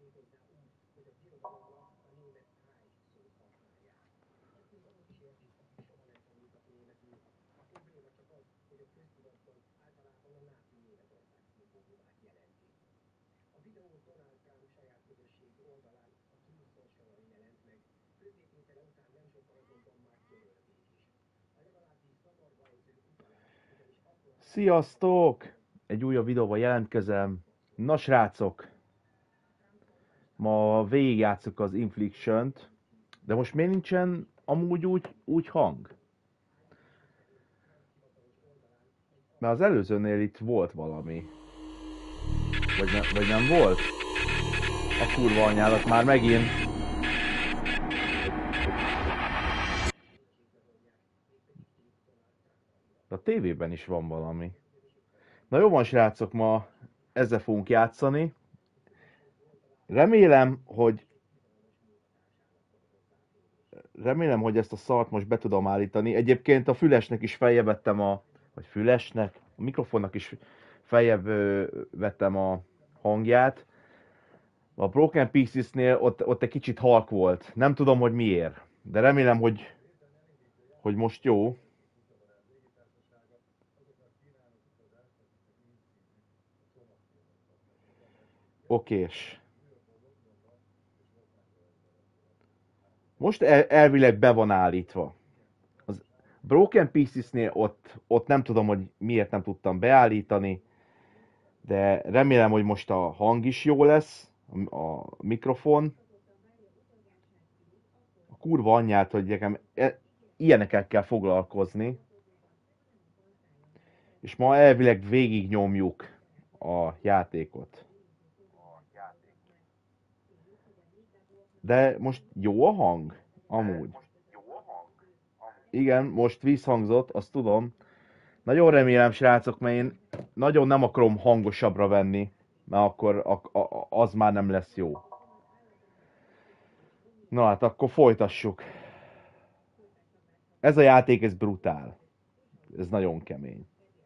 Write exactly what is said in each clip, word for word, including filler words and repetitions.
Sziasztok! Egy újabb videóval jelentkezem. Na srácok, ma végigjátszuk az Infliction-t, de most miért nincsen amúgy úgy, úgy hang? Mert az előzőnél itt volt valami. Vagy, ne, vagy nem volt? A kurva anyálat már megint. A tévében is van valami. Na jó van srácok, ma ezzel fogunk játszani. Remélem, hogy Remélem, hogy ezt a szart most be tudom állítani. Egyébként a fülesnek is feljebb vettem a... Vagy fülesnek? A mikrofonnak is feljebb ö, vettem a hangját. A Broken Pieces-nél ott, ott egy kicsit halk volt. Nem tudom, hogy miért. De remélem, hogy, hogy most jó. Okés. Most el, elvileg be van állítva. Az Broken Pieces-nél ott, ott nem tudom, hogy miért nem tudtam beállítani. De remélem, hogy most a hang is jó lesz. A, a mikrofon. A kurva anyját, hogy nekem e, ilyenekkel kell foglalkozni. És ma elvileg végig nyomjuk a játékot. De most jó a hang? Amúgy. Igen, most visszhangzott, azt tudom. Nagyon remélem, srácok, mert én nagyon nem akarom hangosabbra venni, mert akkor a, a, az már nem lesz jó. Na hát akkor folytassuk. Ez a játék, ez brutál. Ez nagyon kemény.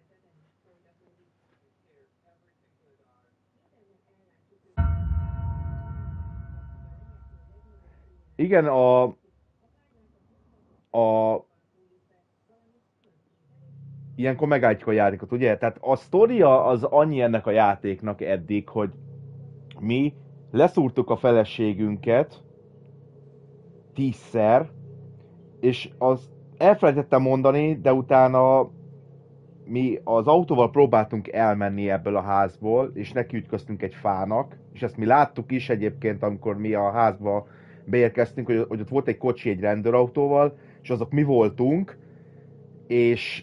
Igen, a... a ilyenkor megállítjuk a játékot, ugye? Tehát a sztoria az annyi ennek a játéknak eddig, hogy mi leszúrtuk a feleségünket tízszer, és az elfelejtettem mondani, de utána mi az autóval próbáltunk elmenni ebből a házból, és nekiütköztünk egy fának, és ezt mi láttuk is egyébként, amikor mi a házba beérkeztünk, hogy, hogy ott volt egy kocsi egy rendőrautóval, és azok mi voltunk, és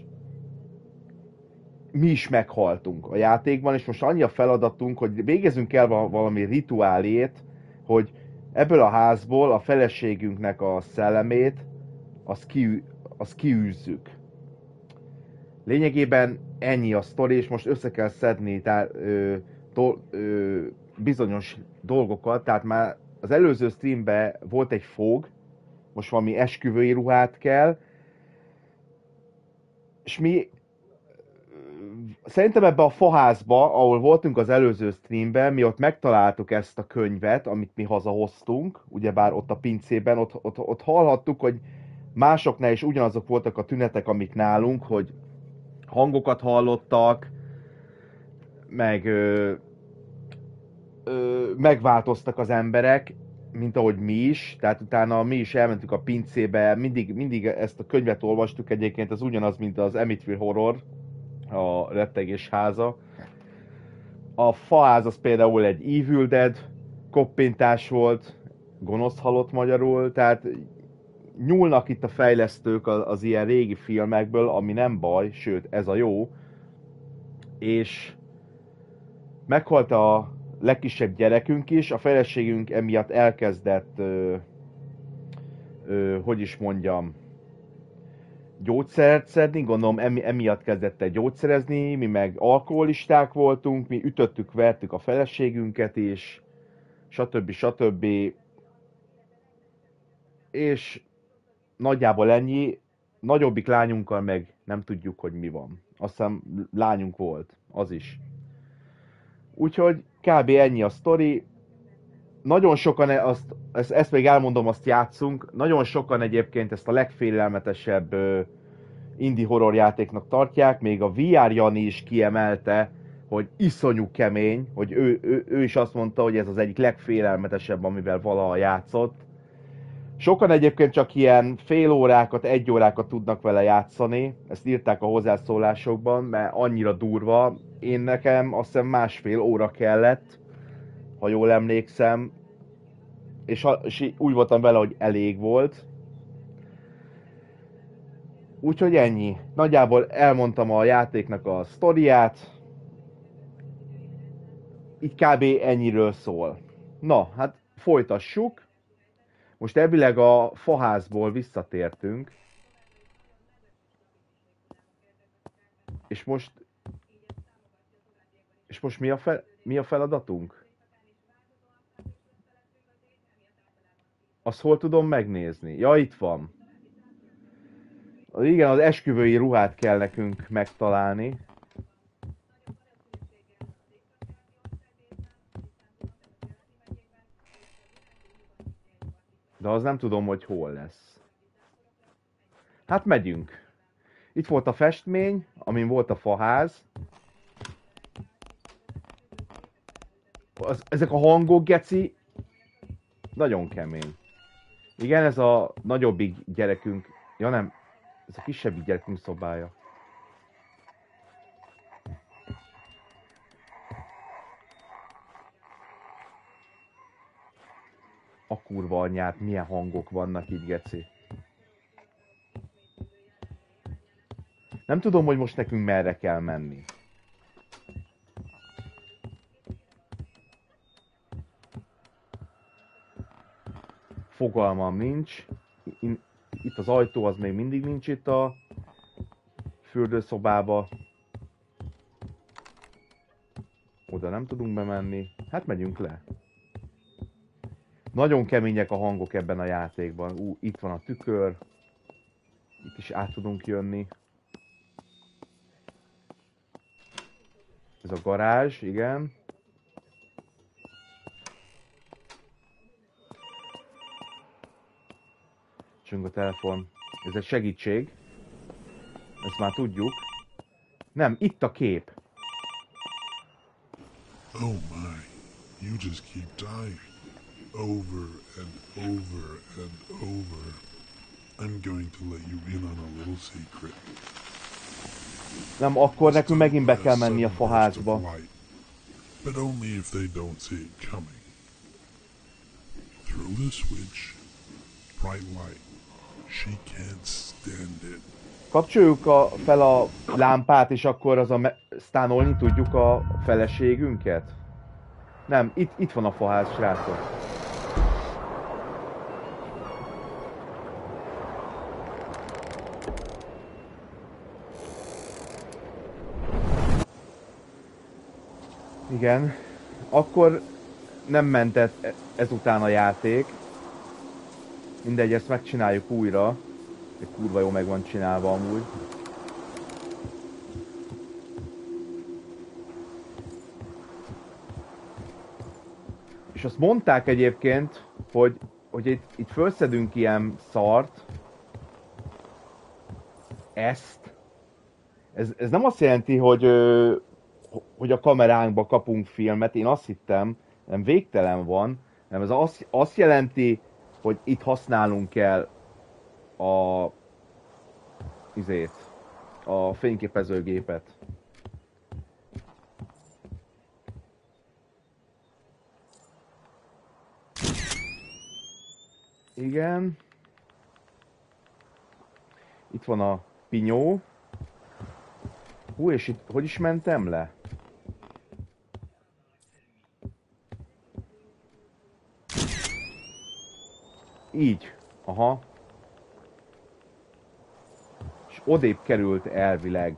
mi is meghaltunk a játékban, és most annyi a feladatunk, hogy végezzünk el valami rituálét, hogy ebből a házból a feleségünknek a szellemét, azt, ki, azt kiűzzük. Lényegében ennyi a sztori, és most össze kell szedni tehát, ö, do, ö, bizonyos dolgokat, tehát már az előző streamben volt egy fog, most valami esküvői ruhát kell, és mi szerintem ebbe a faházba, ahol voltunk az előző streamben, mi ott megtaláltuk ezt a könyvet, amit mi hazahoztunk, ugyebár ott a pincében, ott, ott, ott hallhattuk, hogy másoknál is ugyanazok voltak a tünetek, amik nálunk, hogy hangokat hallottak, meg ö, ö, megváltoztak az emberek, mint ahogy mi is, tehát utána mi is elmentünk a pincébe, mindig, mindig ezt a könyvet olvastuk egyébként, ez ugyanaz, mint az Amityville Horror, a rettegés háza. A faház az például egy Evil Dead koppintás volt, gonosz halott magyarul, tehát nyúlnak itt a fejlesztők az, az ilyen régi filmekből, ami nem baj, sőt ez a jó, és meghalt a legkisebb gyerekünk is, a feleségünk emiatt elkezdett, ö, ö, hogy is mondjam, gyógyszert szedni, gondolom emi, emiatt kezdett el gyógyszerezni, mi meg alkoholisták voltunk, mi ütöttük, vertük a feleségünket is, stb. stb. És nagyjából ennyi, nagyobbik lányunkkal meg nem tudjuk, hogy mi van. Azt hiszem lányunk volt, az is. Úgyhogy kb. Ennyi a sztori. nagyon sokan, e- azt, ezt, ezt még elmondom, azt játszunk, nagyon sokan egyébként ezt a legfélelmetesebb ö, indie horror játéknak tartják, még a vé er Jani is kiemelte, hogy iszonyú kemény, hogy ő, ő, ő is azt mondta, hogy ez az egyik legfélelmetesebb, amivel valaha játszott. Sokan egyébként csak ilyen fél órákat, egy órákat tudnak vele játszani, ezt írták a hozzászólásokban, mert annyira durva. Én nekem azt hiszem másfél óra kellett, ha jól emlékszem, és, ha, és úgy voltam vele, hogy elég volt. Úgyhogy ennyi. Nagyjából elmondtam a játéknak a sztoriát. Így kb. Ennyiről szól. Na, hát folytassuk. Most elvileg a faházból visszatértünk. És most... És most mi a, fel, mi a feladatunk? Azt hol tudom megnézni? Ja, itt van. Igen, az esküvői ruhát kell nekünk megtalálni. De az nem tudom, hogy hol lesz. Hát megyünk. Itt volt a festmény, amin volt a faház. Az, ezek a hangok, geci, nagyon kemény. Igen, ez a nagyobbik gyerekünk, ja nem, ez a kisebbik gyerekünk szobája. A kurva anyját, milyen hangok vannak itt, geci. Nem tudom, hogy most nekünk merre kell menni. Fogalmam nincs. Itt az ajtó, az még mindig nincs itt a fürdőszobába. Oda nem tudunk bemenni. Hát megyünk le. Nagyon kemények a hangok ebben a játékban. Ú, itt van a tükör. Itt is át tudunk jönni. Ez a garázs, igen. Csöng a telefon. Ez egy segítség. Ezt már tudjuk. Nem, itt a kép. Oh my, you just keep dying. Over and over and over. I'm going to let you in on a little secret. Nem, akkor nekünk megint be kell menni a faházba. But only if they don't see it coming. Through the switch, bright light. She can't stand it. Kapcsoljuk a, fel a lámpát, és akkor az a me- sztánolni tudjuk a feleségünket? Nem, itt, itt van a faház, srácok. Igen, akkor nem mentett ezután a játék. Mindegy, ezt megcsináljuk újra. Egy kurva jó meg van csinálva amúgy. És azt mondták egyébként, hogy, hogy itt, itt felszedünk ilyen szart. Ezt. Ez, ez nem azt jelenti, hogy, hogy a kameránkba kapunk filmet. Én azt hittem, nem végtelen van. Nem, ez azt, azt jelenti, hogy itt használunk kell a izét, a fényképezőgépet. Igen. Itt van a pinyó. Hú, és itt hogy is mentem le? Így. Aha. És odébb került elvileg.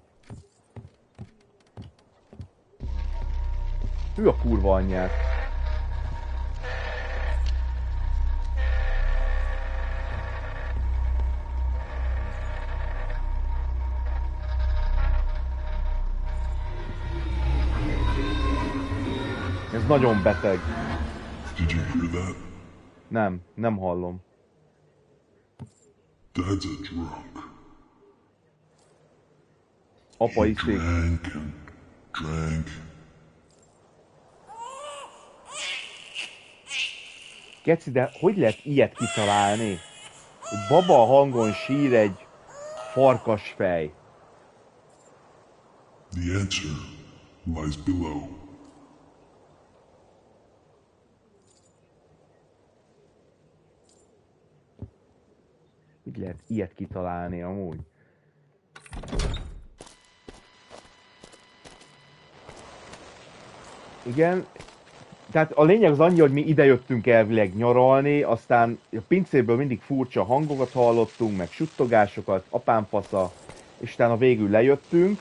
Hű a kurva anyját. Ez nagyon beteg. Did you hear that? Nem, nem hallom. Dad's a drunk. Apa He iszik. drank and drank. Geci, de hogy lehet ilyet kitalálni? Egy baba hangon sír egy farkasfej. The answer lies below. Hogy lehet ilyet kitalálni amúgy? Igen, tehát a lényeg az annyi, hogy mi idejöttünk elvileg nyaralni, aztán a pincéből mindig furcsa hangokat hallottunk, meg suttogásokat, apám fasza, és utána végül lejöttünk.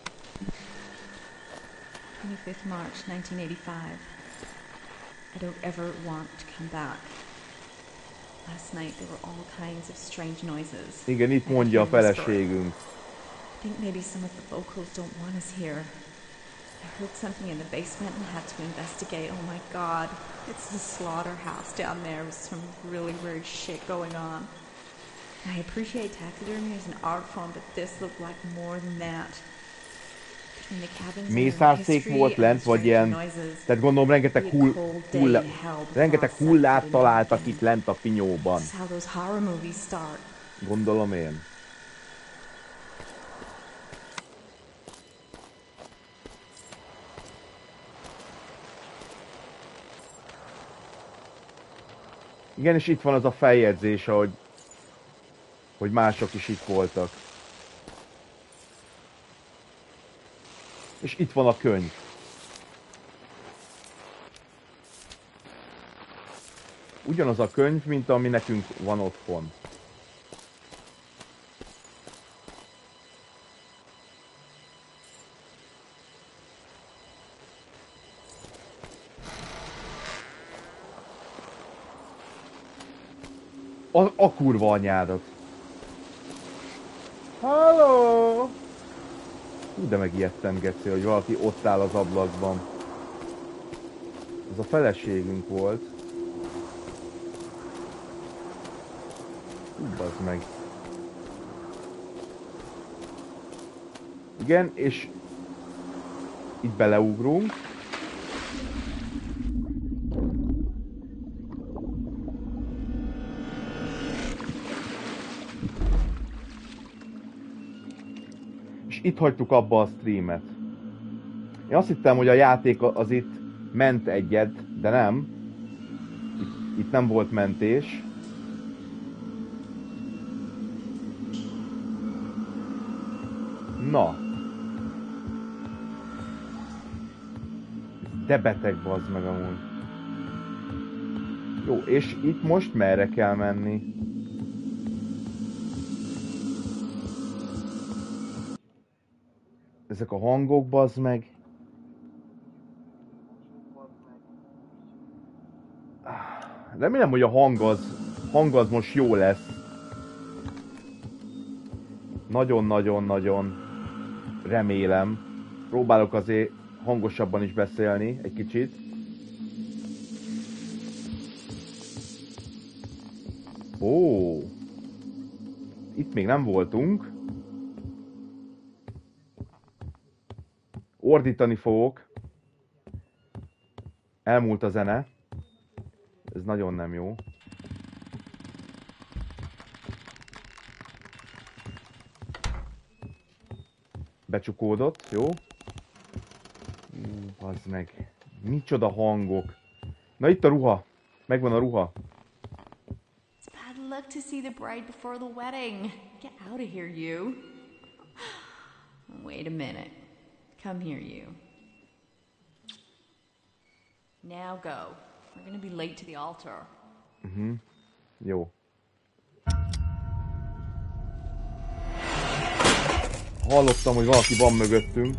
twenty-fifth March nineteen eighty-five. I don't ever want to come back. Last night there were all kinds of strange noises. Igen, itt mondja a feleségünk. I think maybe some of the locals don't want us here. I heard something in the basement and had to investigate. Oh my god, it's the slaughterhouse down there with some really weird shit going on. I appreciate taxidermy as an art form, but this looked like more than that. Mészárszék volt lent, vagy ilyen, tehát gondolom rengeteg hull, hull, rengeteg hullát találtak itt lent a pinyóban. Gondolom én. Igen, és itt van az a feljegyzés, hogy, hogy mások is itt voltak. És itt van a könyv. Ugyanaz a könyv, mint ami nekünk van otthon. A, a kurva anyádat. Halló! Hú, de megijedtem, geci, hogy valaki ott áll az ablakban. Ez a feleségünk volt. Hú, bazd meg. Igen, és itt beleugrunk. Itt hagytuk abba a streamet. Én azt hittem, hogy a játék az itt ment egyet, de nem. Itt, itt nem volt mentés. Na. De beteg, bazd meg amúgy. Jó, és itt most merre kell menni? Ezek a hangok, bazd meg. Remélem, hogy a hang az, hang az most jó lesz. Nagyon-nagyon-nagyon remélem. Próbálok azért hangosabban is beszélni egy kicsit. Ó, itt még nem voltunk. Ordítani fogok. Elmúlt a zene. Ez nagyon nem jó. Becsukódott, jó? Ú, bazd meg. Micsoda hangok. Na itt a ruha. Megvan a ruha. It's bad luck to see the bride before the wedding. Get out of here, you. Wait a minute. Come here, you. Now go. We're gonna be late to the altar. Uh-huh. Jó. Hallottam, hogy valaki van mögöttünk.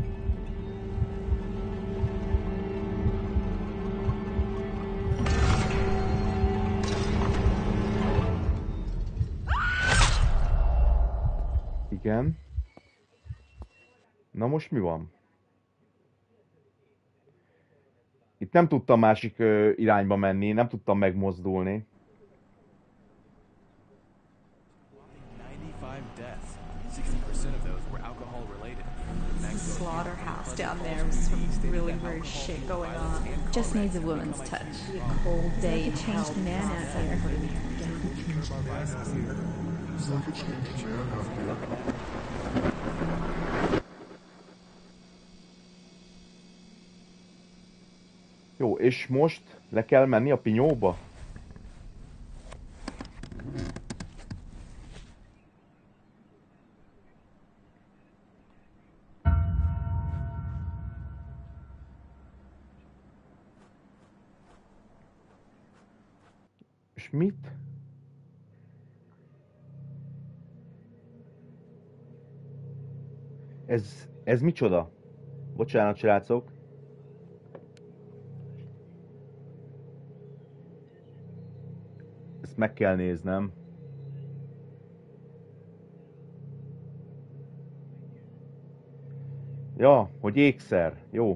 Igen. Na most mi van? Itt Itt nem tudtam másik ö, irányba menni, nem tudtam megmozdulni. Slaughterhouse down there with some really weird shit going on. Just needs a woman's touch. A cold day in changed man out here. Jó, és most le kell menni a pinyóba? És mit? Ez, ez micsoda? Bocsánat, srácok. Ezt meg kell néznem. Ja, hogy ékszer. Jó.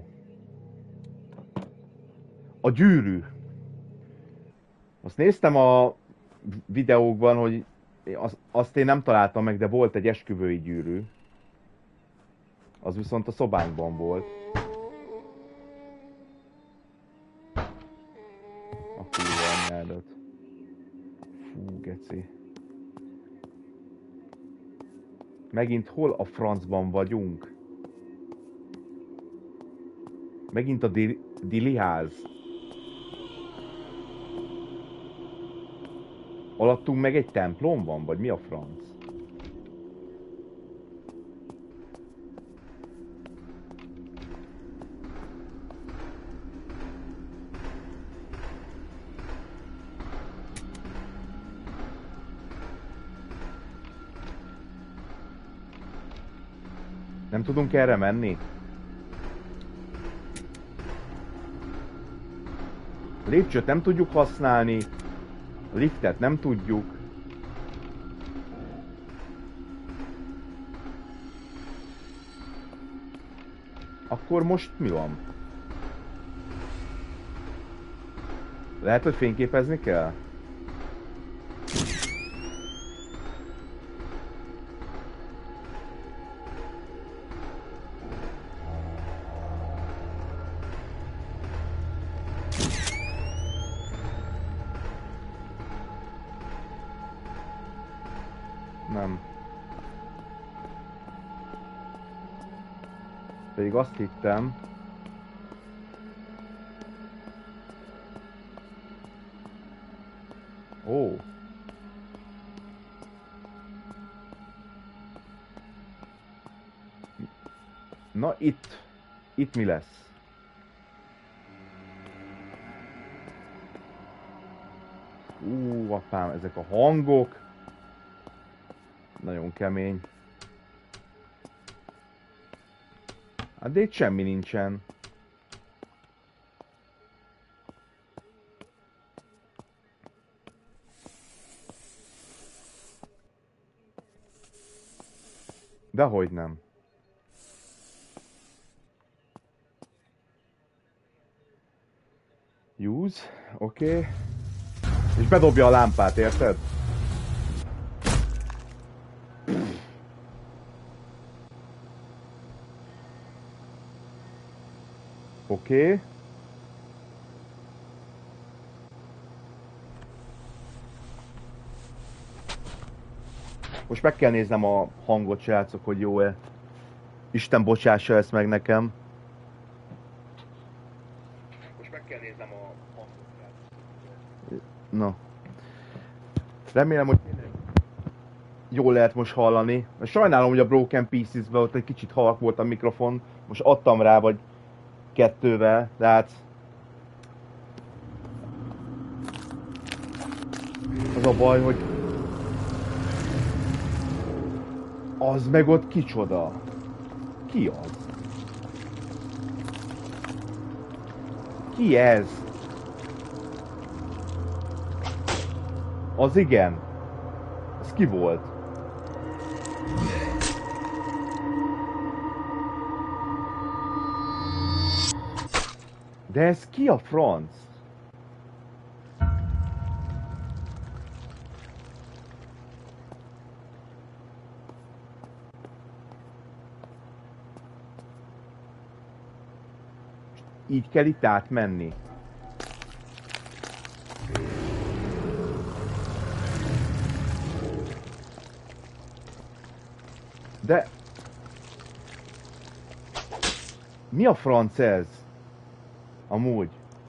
A gyűrű. Azt néztem a videókban, hogy az, azt én nem találtam meg, de volt egy esküvői gyűrű. Az viszont a szobánkban volt. A kurva anyádat. Fú, geci. Megint hol a francban vagyunk? Megint a Dili, Dili ház. Alattunk meg egy templom van, vagy mi a franc? Nem tudunk erre menni? A lépcsőt nem tudjuk használni, a liftet nem tudjuk. Akkor most mi van? Lehet, hogy fényképezni kell? Nem. Pedig azt hittem. Ó. Na itt. Itt mi lesz? Ú, apám, ezek a hangok. Nagyon kemény. Hát de itt semmi nincsen. Dehogy nem. Use, oké. Okay. És bedobja a lámpát, érted? Oké. Okay. Most meg kell néznem a hangot, srácok, hogy jó-e. Isten bocsássa ezt meg nekem. Most meg kell néznem a hangot, srácok. Na. Remélem, hogy jól lehet most hallani. Sajnálom, hogy a Broken Pieces-ben ott egy kicsit halk volt a mikrofon. Most adtam rá, vagy kettővel, tehát az a baj, hogy az meg ott kicsoda? Ki az? Ki ez? Az igen. Ez ki volt? De ez ki a franc? Így kell itt átmenni. De... Mi a franc ez? Amúgy.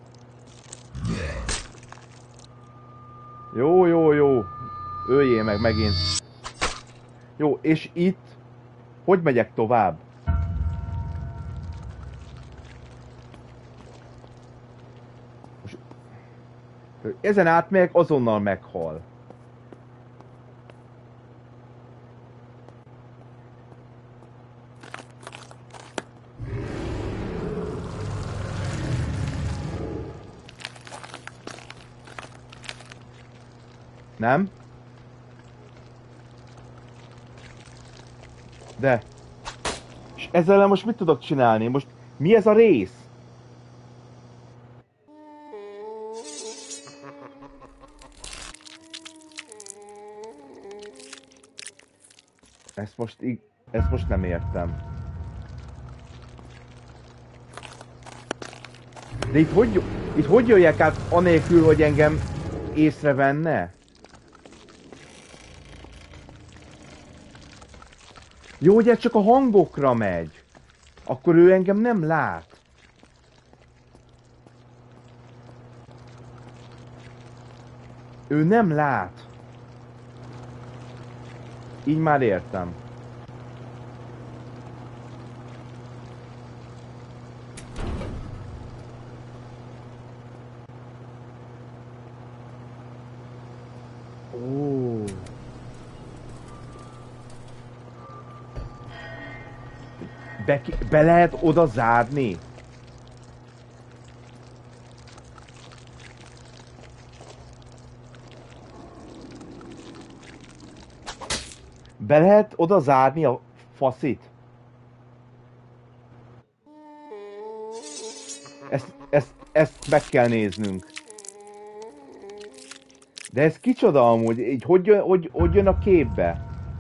Jó, jó, jó. Öljél meg megint. Jó, és itt... Hogy megyek tovább? Most... Ezen átmegyek, azonnal meghal. Nem? De... És ezzel most mit tudok csinálni? Most mi ez a rész? Ezt most, ezt most nem értem. De itt hogy, itt hogy jöjjek át anélkül, hogy engem észrevenne? Jó, hogy ez csak a hangokra megy. Akkor ő engem nem lát. Ő nem lát. Így már értem. Ó. Be, be lehet oda zárni? Be lehet oda zárni a faszit? Ezt, ezt, ezt meg kell néznünk. De ez kicsoda amúgy? Így hogy jön, hogy, hogy jön a képbe?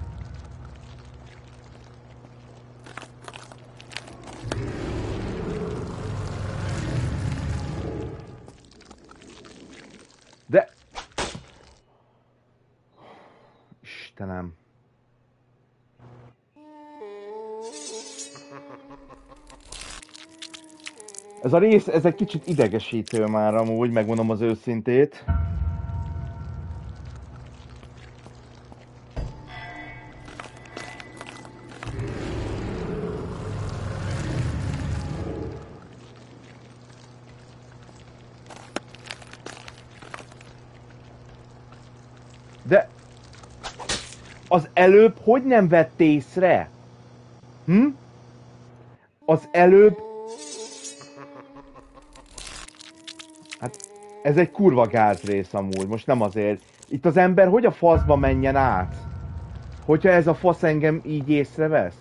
De... Istenem. Ez a rész, ez egy kicsit idegesítő már amúgy, megmondom az őszintét. De... Az előbb hogy nem vett észre? Hm? Az előbb... Hát... Ez egy kurva gázrész amúgy, most nem azért. Itt az ember hogy a faszba menjen át? Hogyha ez a fasz engem így észrevesz?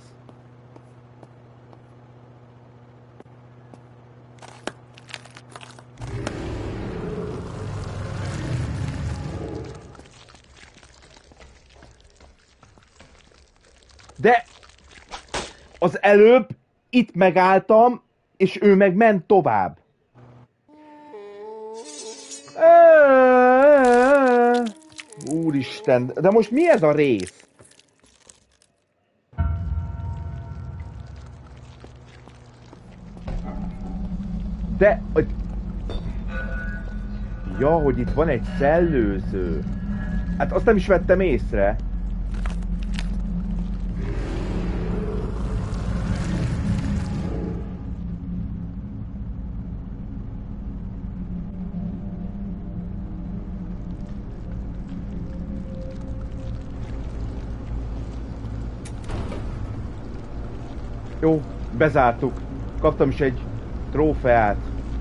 De az előbb itt megálltam, és ő meg ment tovább. Úristen, de most mi ez a rész? De... Ja, hogy itt van egy szellőző. Hát azt nem is vettem észre. Jó, bezártuk. Kaptam is egy trófeát.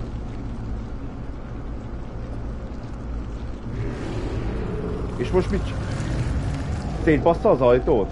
És most mit? Szétbassza az ajtót?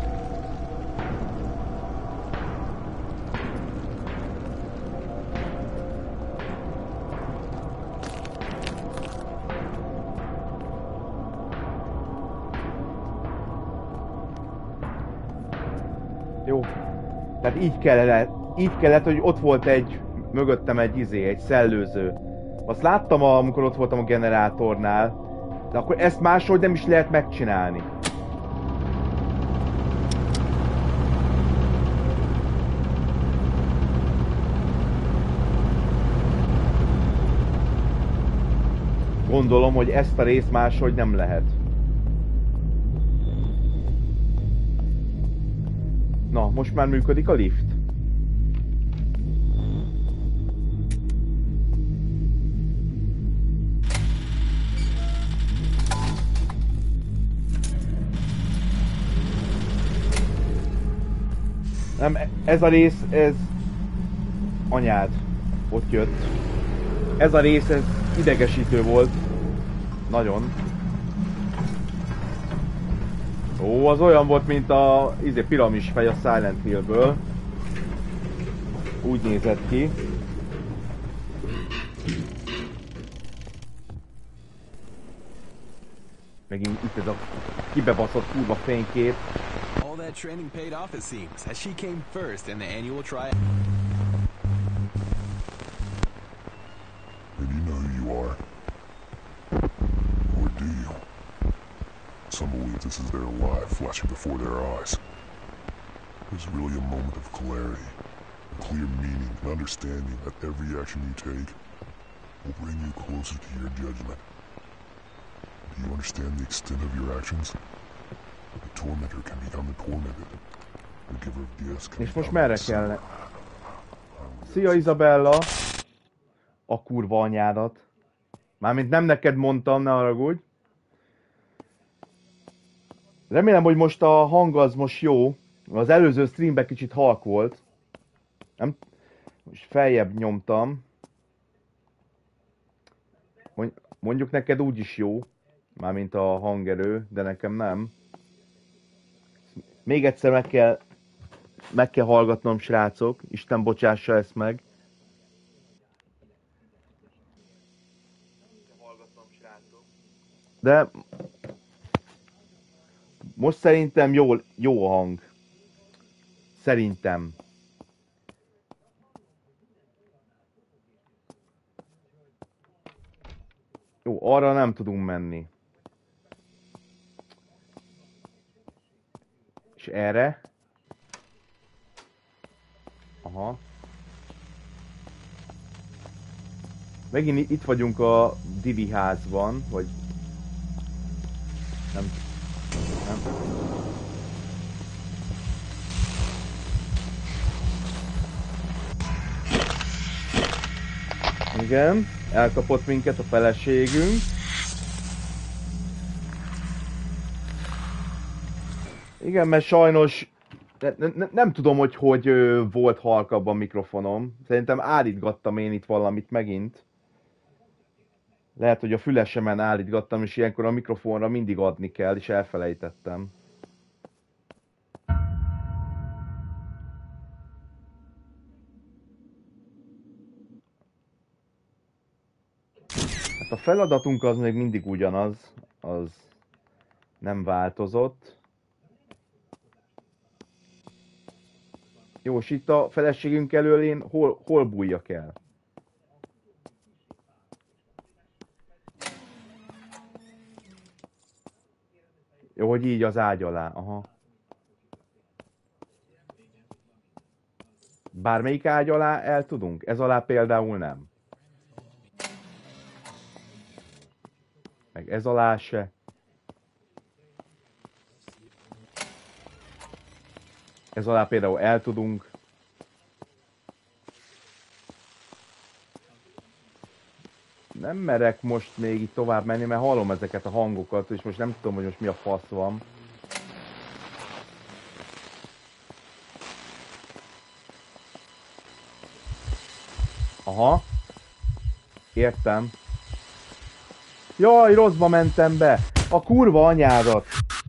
Tehát így kellett, így kellett, hogy ott volt egy, mögöttem egy izé, egy szellőző. Azt láttam, amikor ott voltam a generátornál, de akkor ezt máshogy nem is lehet megcsinálni. Gondolom, hogy ezt a részt máshogy nem lehet. Na, most már működik a lift. Nem, ez a rész, ez... Anyád. Ott jött. Ez a rész, ez idegesítő volt. Nagyon. Ó, az olyan volt, mint a izé, piramis fej a Silent Hillből. Úgy nézett ki. Megint itt ez a kibebaszott kurva fénykép. All that training paid off, it seems, as she came first in the annual trial. And you know who you are. Or do you? Some believe this is their life flashing before their eyes. There's really a moment of clarity, a clear meaning, and understanding that every action you take will bring you closer to your judgment. Do you understand the extent of your actions? The tormentor can become the tormented. The giver of gifts can És most become merre the kellene? sinner. Szia Izabella! A kurva anyádat. Mármint nem neked mondtam, ne haragudj. Remélem, hogy most a hang az most jó. Az előző streamben kicsit halk volt. Nem? Most feljebb nyomtam. Mondjuk neked úgyis jó. Mármint a hangerő, de nekem nem. Még egyszer meg kell, meg kell hallgatnom, srácok. Isten bocsássa ezt meg. De most szerintem jó, jó a hang. Szerintem. Jó, arra nem tudunk menni. És erre? Aha. Megint itt vagyunk a Divi házban, vagy... Nem... Nem... Igen, elkapott minket a feleségünk. Igen, mert sajnos ne, ne, nem tudom, hogy hogy ö, volt halkabb a mikrofonom. Szerintem állítgattam én itt valamit megint. Lehet, hogy a fülesemen állítgattam, és ilyenkor a mikrofonra mindig adni kell, és elfelejtettem. Hát a feladatunk az még mindig ugyanaz, az nem változott. Jó, és itt a feleségünk elől én hol, hol bújjak el? Jó, hogy így az ágy alá, aha. Bármelyik ágy alá el tudunk? Ez alá például nem. Meg ez alá se. Ez alá például el tudunk. Nem merek most még itt tovább menni, mert hallom ezeket a hangokat, és most nem tudom, hogy most mi a fasz van. Aha. Értem. Jaj, rosszba mentem be! A kurva anyádat!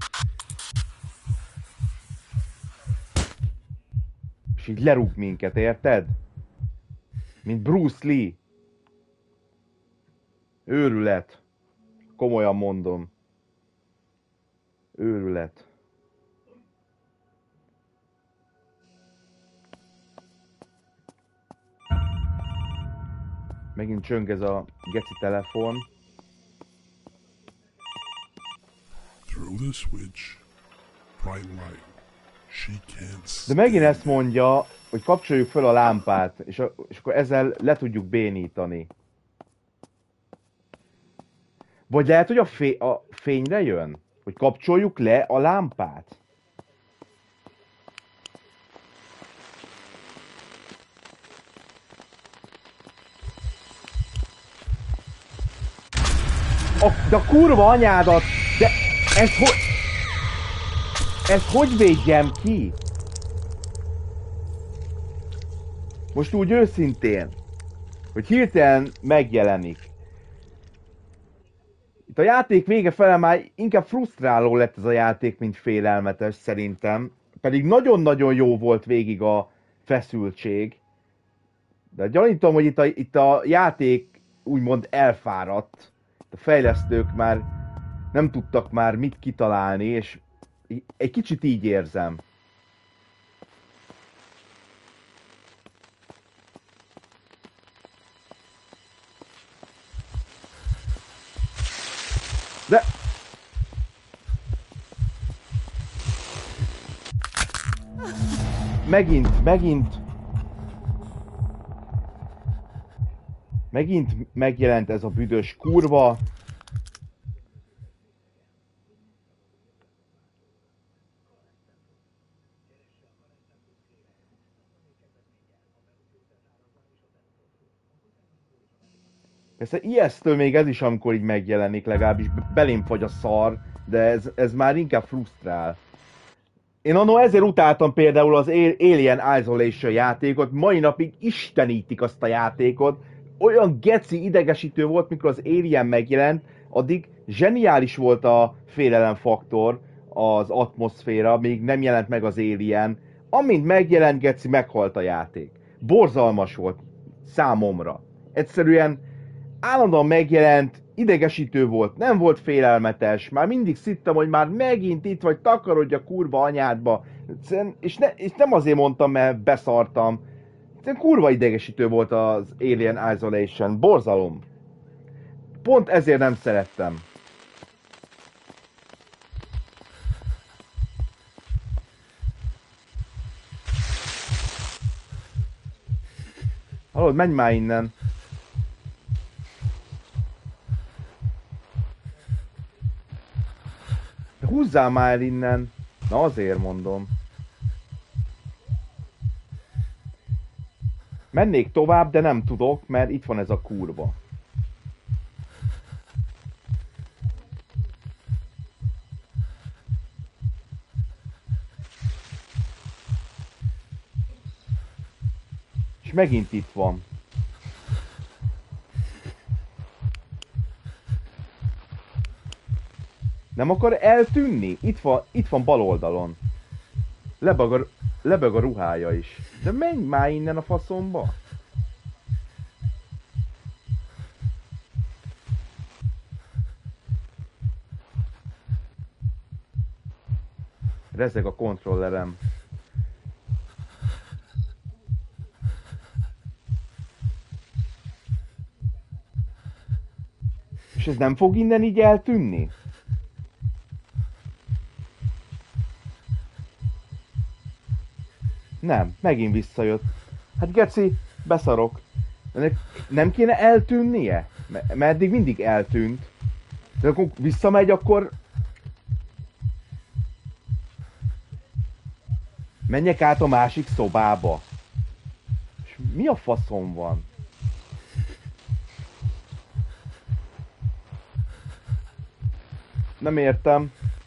És így lerúg minket, érted? Mint Bruce Lee. Őrület. Komolyan mondom. Őrület. Megint csöng ez a geci telefon. Throw the switch. Bright light. She can't De megint stand ezt mondja, hogy kapcsoljuk fel a lámpát, és, a, és akkor ezzel le tudjuk bénítani. Vagy lehet, hogy a, fé, a fényre jön? Hogy kapcsoljuk le a lámpát? A, de a kurva anyádat! De ezt hogy... Ezt hogy védjem ki? Most úgy őszintén, hogy hirtelen megjelenik. Itt a játék vége fele már inkább frusztráló lett ez a játék, mint félelmetes szerintem. Pedig nagyon-nagyon jó volt végig a feszültség. De gyanítom, hogy itt a, itt a játék úgymond elfáradt. A fejlesztők már nem tudtak már mit kitalálni, és egy kicsit így érzem. De... Megint, megint... Megint megjelent ez a büdös kurva. Persze ijesztő még ez is, amikor így megjelenik, legalábbis belém fagy a szar, de ez, ez már inkább frusztrál. Én annól ezért utáltam például az Alien Isolation játékot, mai napig istenítik azt a játékot. Olyan geci idegesítő volt, mikor az Alien megjelent, addig zseniális volt a félelemfaktor, az atmoszféra, még nem jelent meg az Alien. Amint megjelent, geci, meghalt a játék. Borzalmas volt számomra. Egyszerűen állandóan megjelent, idegesítő volt, nem volt félelmetes, már mindig szittem, hogy már megint itt vagy, takarodj a kurva anyádba, és, ne, és nem azért mondtam, mert beszartam, kurva idegesítő volt az Alien Isolation, borzalom. Pont ezért nem szerettem. Hallod, menj már innen. Húzzál már innen! Na azért mondom. Mennék tovább, de nem tudok, mert itt van ez a kurva. És megint itt van. Nem akar eltűnni? Itt van, itt van bal oldalon. Lebeg a, lebeg a ruhája is. De menj már innen a faszomba! Rezeg a kontrollerem. És ez nem fog innen így eltűnni? Nem, megint visszajött. Hát geci, beszarok. Nem kéne eltűnnie? Mert eddig mindig eltűnt. De akkor visszamegy, akkor... Menjek át a másik szobába. És mi a faszom van? Nem értem.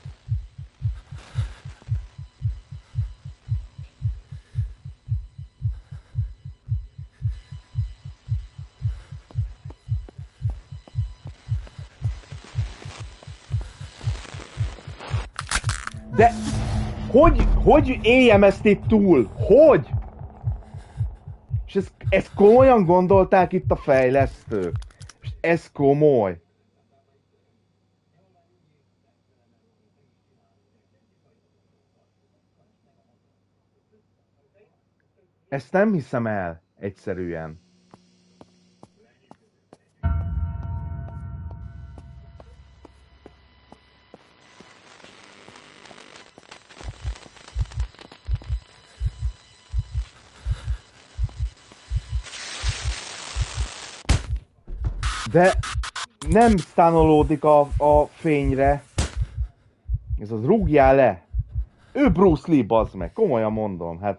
De hogy, hogy éljem ezt itt túl? Hogy? És ezt, ezt komolyan gondolták itt a fejlesztők? És ez komoly. Ezt nem hiszem el, egyszerűen. De nem szánolódik a, a fényre. Ez az rúgjál le. Ő Bruce Lee, bazd meg. Komolyan mondom, hát...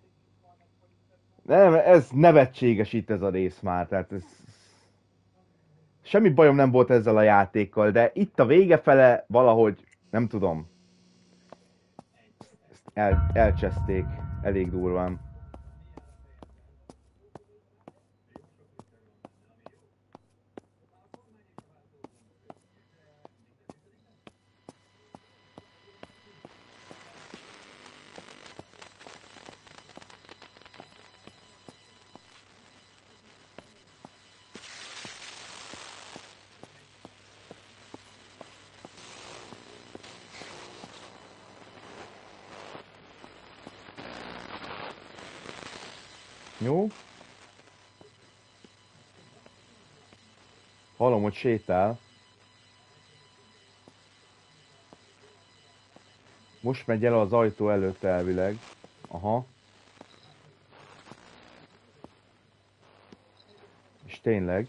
Nem, ez nevetséges itt ez a rész már, tehát ez... Semmi bajom nem volt ezzel a játékkal, de itt a vége fele valahogy, nem tudom. El, elcseszték elég durván. Jó. Hallom, hogy sétál. Most megy el az ajtó előtt elvileg. Aha. És tényleg.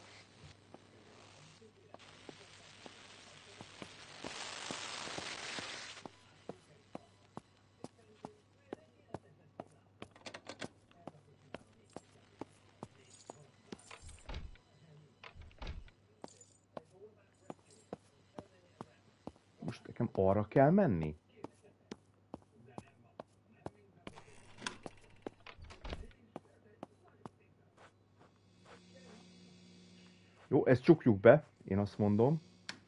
Most nekem arra kell menni? Jó, ezt csukjuk be, én azt mondom.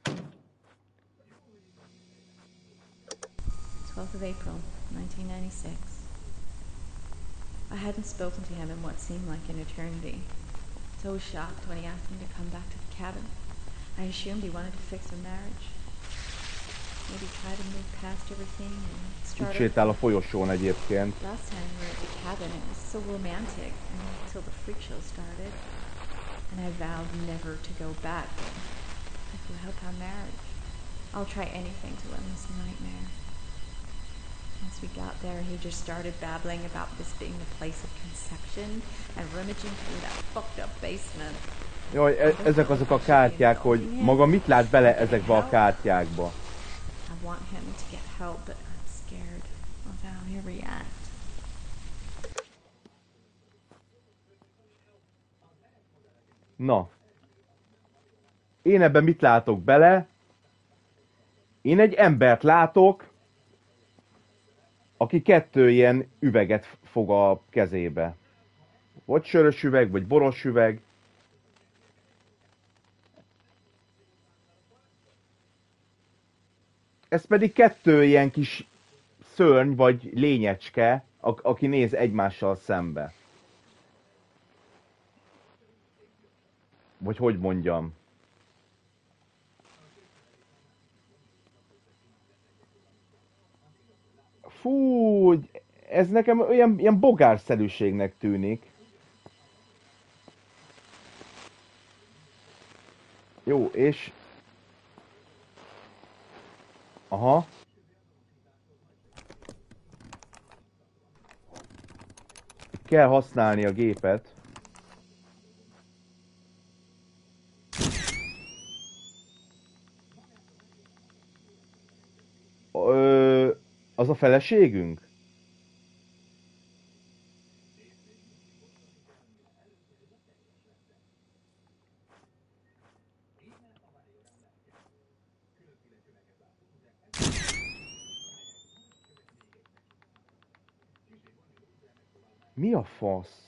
twelfth of April, nineteen ninety-six. I hadn't spoken to him in what seemed like an eternity. So shocked when he asked me to come back to the cabin. I assumed he wanted to fix our marriage. Maybe try to move past everything and Itt start sétál a over. folyosón egyébként. Last time we were at the cabin, it was so romantic until the freak show started. And I vowed never to go back. It will help our marriage. I'll try anything to end this nightmare. Once we got there, he just started babbling about this being the place of conception and rummaging through that fucked up basement. Jaj, e- ezek azok a kártyák, hogy maga mit lát bele ezekbe a kártyákba. I want him to get help, but I'm scared of how he'll react. Na. Én ebben mit látok bele? Én egy embert látok, aki kettő ilyen üveget fog a kezébe. Vagy sörös üveg, vagy boros üveg. Ez pedig kettő ilyen kis szörny, vagy lényecske, a- aki néz egymással szembe. Vagy hogy mondjam. Fú, ez nekem olyan ilyen bogárszerűségnek tűnik. Jó, és... Aha. Kell használni a gépet. Ö, az a feleségünk? Mi a fasz?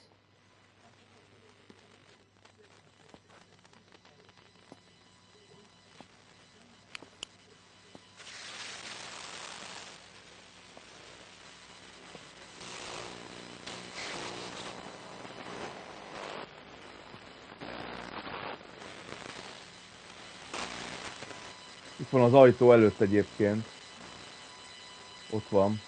Itt van az ajtó előtt egyébként. Ott van.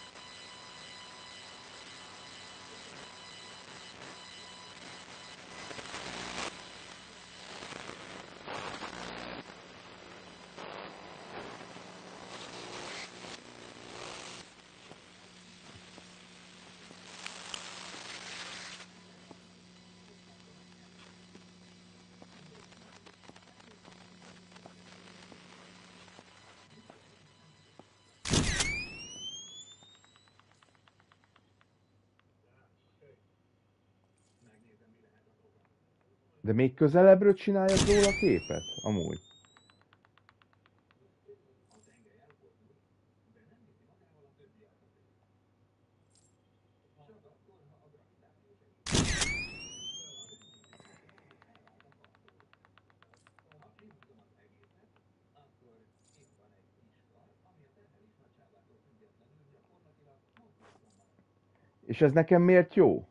De még közelebbről csináljak róla a képet? Amúgy. És ez nekem miért jó?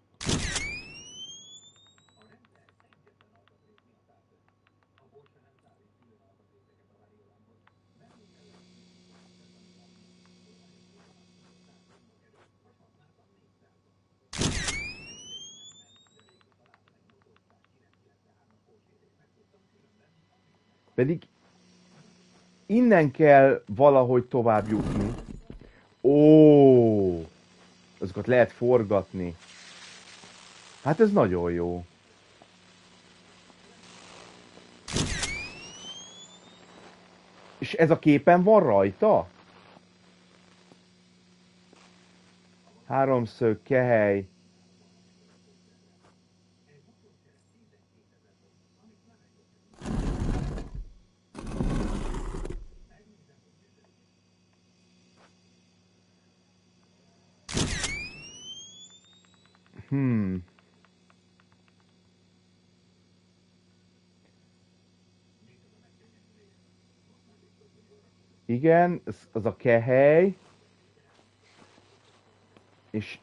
Pedig innen kell valahogy tovább jutni. Ó, azokat lehet forgatni. Hát ez nagyon jó. És ez a képen van rajta? Háromszög, kehely. Hmm. Igen, az, az a kehely. És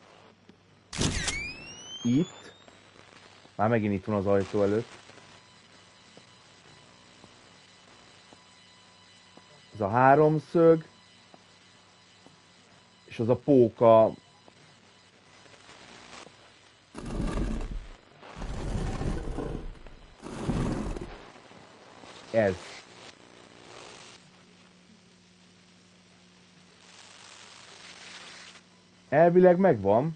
itt. Már megint itt van az ajtó előtt. Ez a háromszög. És az a póka. Ez. Elvileg megvan.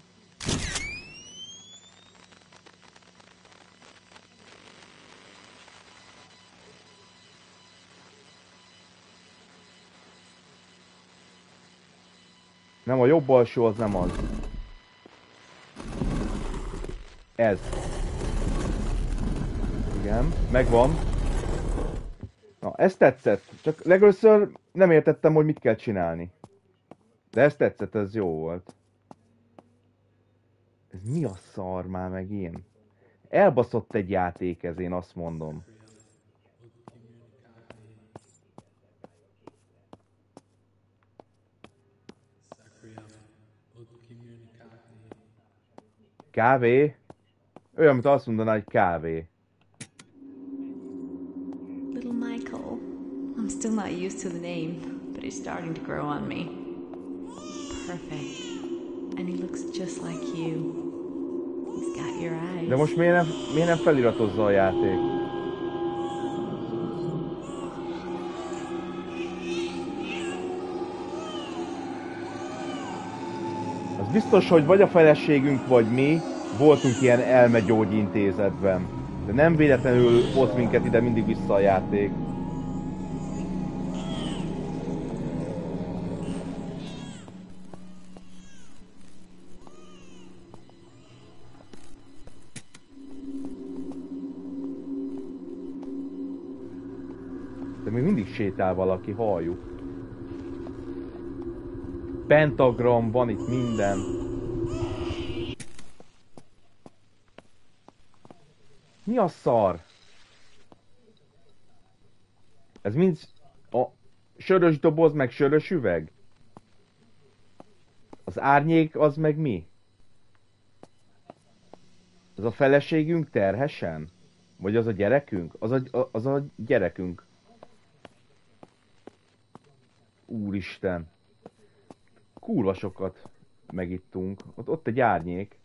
Nem, a jobb alsó az nem az. Ez. Igen, megvan. Na, ez tetszett. Csak legelőször nem értettem, hogy mit kell csinálni. De ez tetszett, ez jó volt. Ez mi a szar már meg én? Elbaszott egy játék ez, én azt mondom. Kávé? Olyan, mint azt mondaná, hogy kávé. Little Michael. I'm still not used to the name, but he's starting to grow on me. Perfect. And he looks just like you. He's got your eyes. De most miért nem, miért nem feliratozza a játék? Az biztos, hogy vagy a feleségünk, vagy mi voltunk ilyen elmegyógyintézetben. De nem véletlenül hoz minket ide mindig vissza a játék. De még mindig sétál valaki, halljuk. Pentagram, van itt minden. Mi a szar? Ez mind a sörös doboz, meg sörös üveg? Az árnyék az meg mi? Az a feleségünk terhesen? Vagy az a gyerekünk? Az a, az a gyerekünk. Úristen. Kurva sokat megittunk. Ott, ott egy árnyék.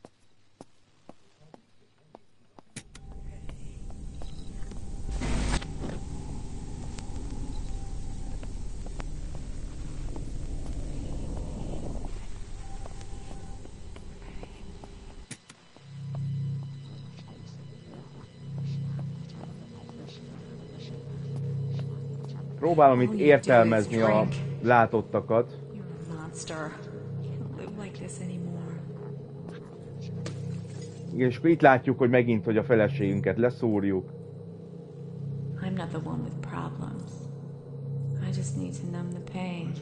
Próbálom itt értelmezni a látottakat. You're a monster. Can't live like this anymore. És akkor itt látjuk, hogy megint, hogy a feleségünket leszórjuk. I'm not the one with problems. I just need to numb the pain.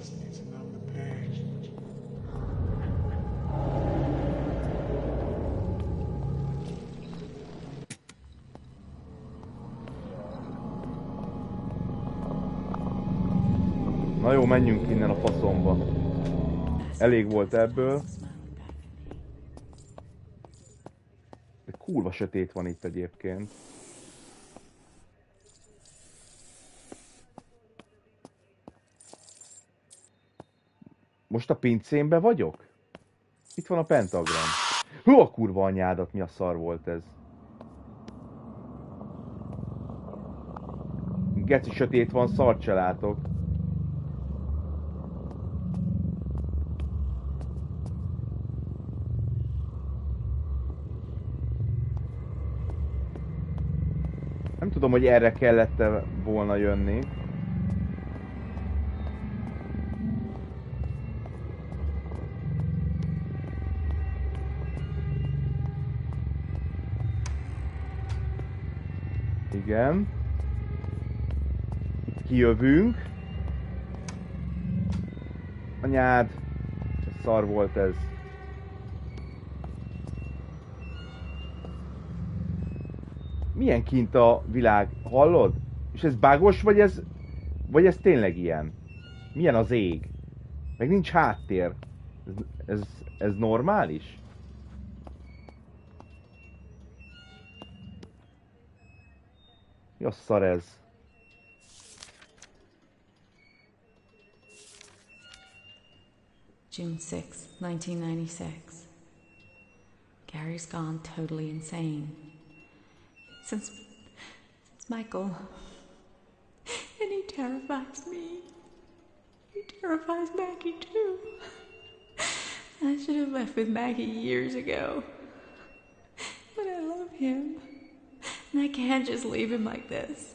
Na jó, menjünk innen a faszomba. Elég volt ebből. De kurva sötét van itt egyébként. Most a pincémbe vagyok? Itt van a pentagram. Hú, a kurva anyádat, mi a szar volt ez? Geci sötét van, szart se látok. Nem tudom, hogy erre kellett -e volna jönni. Igen. Itt kijövünk. Anyád. Szar volt ez. Milyen kint a világ? Hallod? És ez bugos, vagy ez... Vagy ez tényleg ilyen? Milyen az ég? Meg nincs háttér. Ez, ez, ez normális? Mi a szar ez? June sixth, nineteen ninety-six. Gary's gone totally insane. Since, since Michael. And he terrifies me. He terrifies Maggie too. I should have left with Maggie years ago. But I love him. And I can't just leave him like this.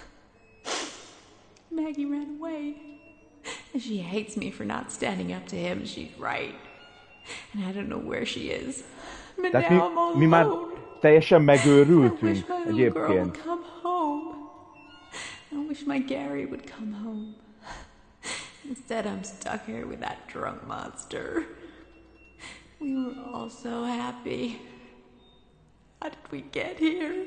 Maggie ran away. And she hates me for not standing up to him. She's right. And I don't know where she is. But Tehát now I'm all mi, mi már alone. teljesen I megőrültünk wish my little girl would egyébként. come home. I wish my Gary would come home. Instead, I'm stuck here with that drunk monster. We were all so happy. How did we get here?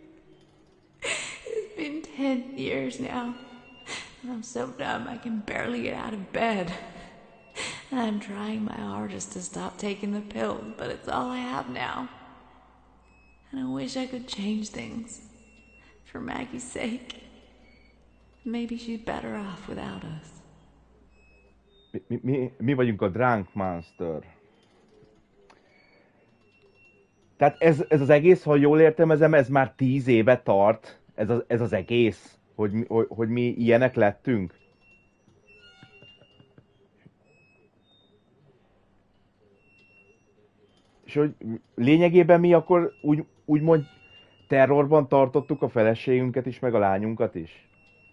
It's been ten years now. And I'm so dumb I can barely get out of bed. And I'm trying my hardest to stop taking the pills, but it's all I have now. And I wish I could change things. For Maggie's sake. Maybe she's better off without us. Mi, mi, mi vagyunk a Drunk Monster. Tehát ez, ez az egész, ha jól értelmezem, ez már tíz éve tart. Ez az, ez az egész, hogy, mi- hogy, hogy mi ilyenek lettünk. És hogy lényegében mi akkor úgy, úgymond terrorban tartottuk a feleségünket is, meg a lányunkat is.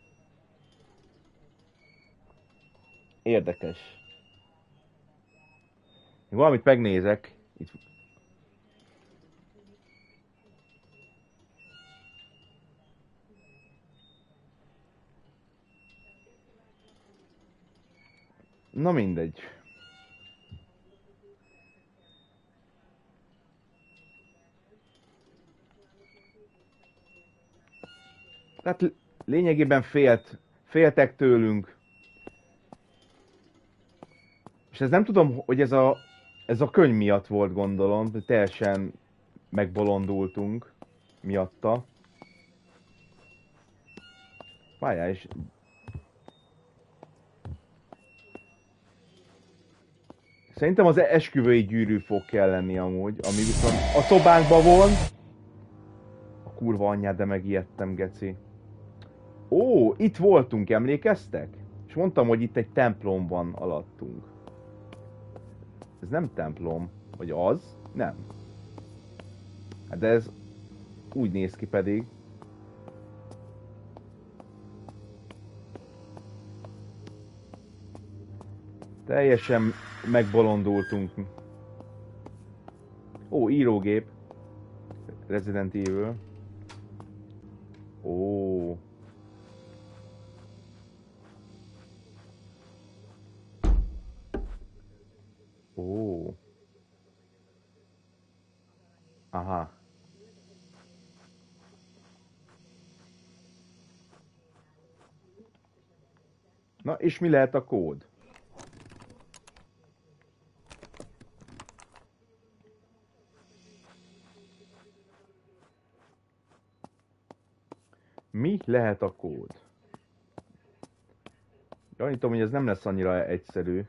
Érdekes. Még valamit megnézek. Itt... Na mindegy. Tehát l- lényegében félt, féltek tőlünk. És ez nem tudom, hogy ez a, ez a könyv miatt volt, gondolom, hogy teljesen megbolondultunk miatta. Várjál, és... Szerintem az esküvői gyűrű fog kell lenni amúgy, ami viszont a szobánkban volt. A kurva anyját, de megijedtem, geci. Ó, itt voltunk, emlékeztek? És mondtam, hogy itt egy templom van alattunk. Ez nem templom. Vagy az? Nem. Hát de ez úgy néz ki pedig. Teljesen megbolondultunk. Ó, írógép. Resident Evil. Ó. Ó. Aha. Na, és mi lehet a kód? Mi lehet a kód? Gyanítom, hogy ez nem lesz annyira egyszerű.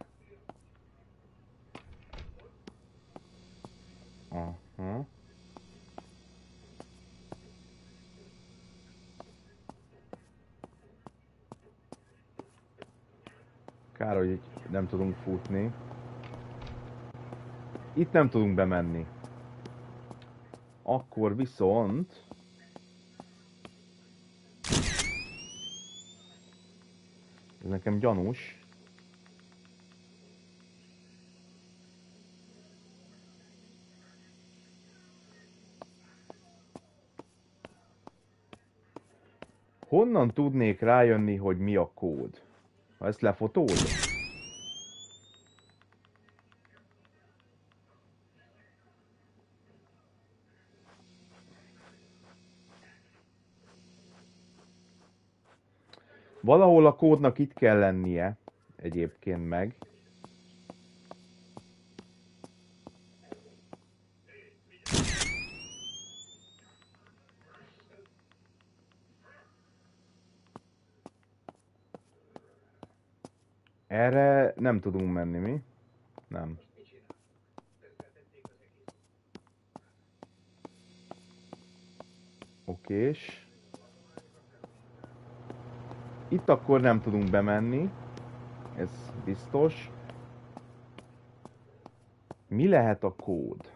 Aha. Kár, hogy nem tudunk futni. Itt nem tudunk bemenni. Akkor viszont... Ez nekem gyanús. Honnan tudnék rájönni, hogy mi a kód? Ha ezt lefotózom? Valahol a kódnak itt kell lennie, egyébként meg. Erre nem tudunk menni, mi? Nem. Okés. Itt akkor nem tudunk bemenni. Ez biztos. Mi lehet a kód?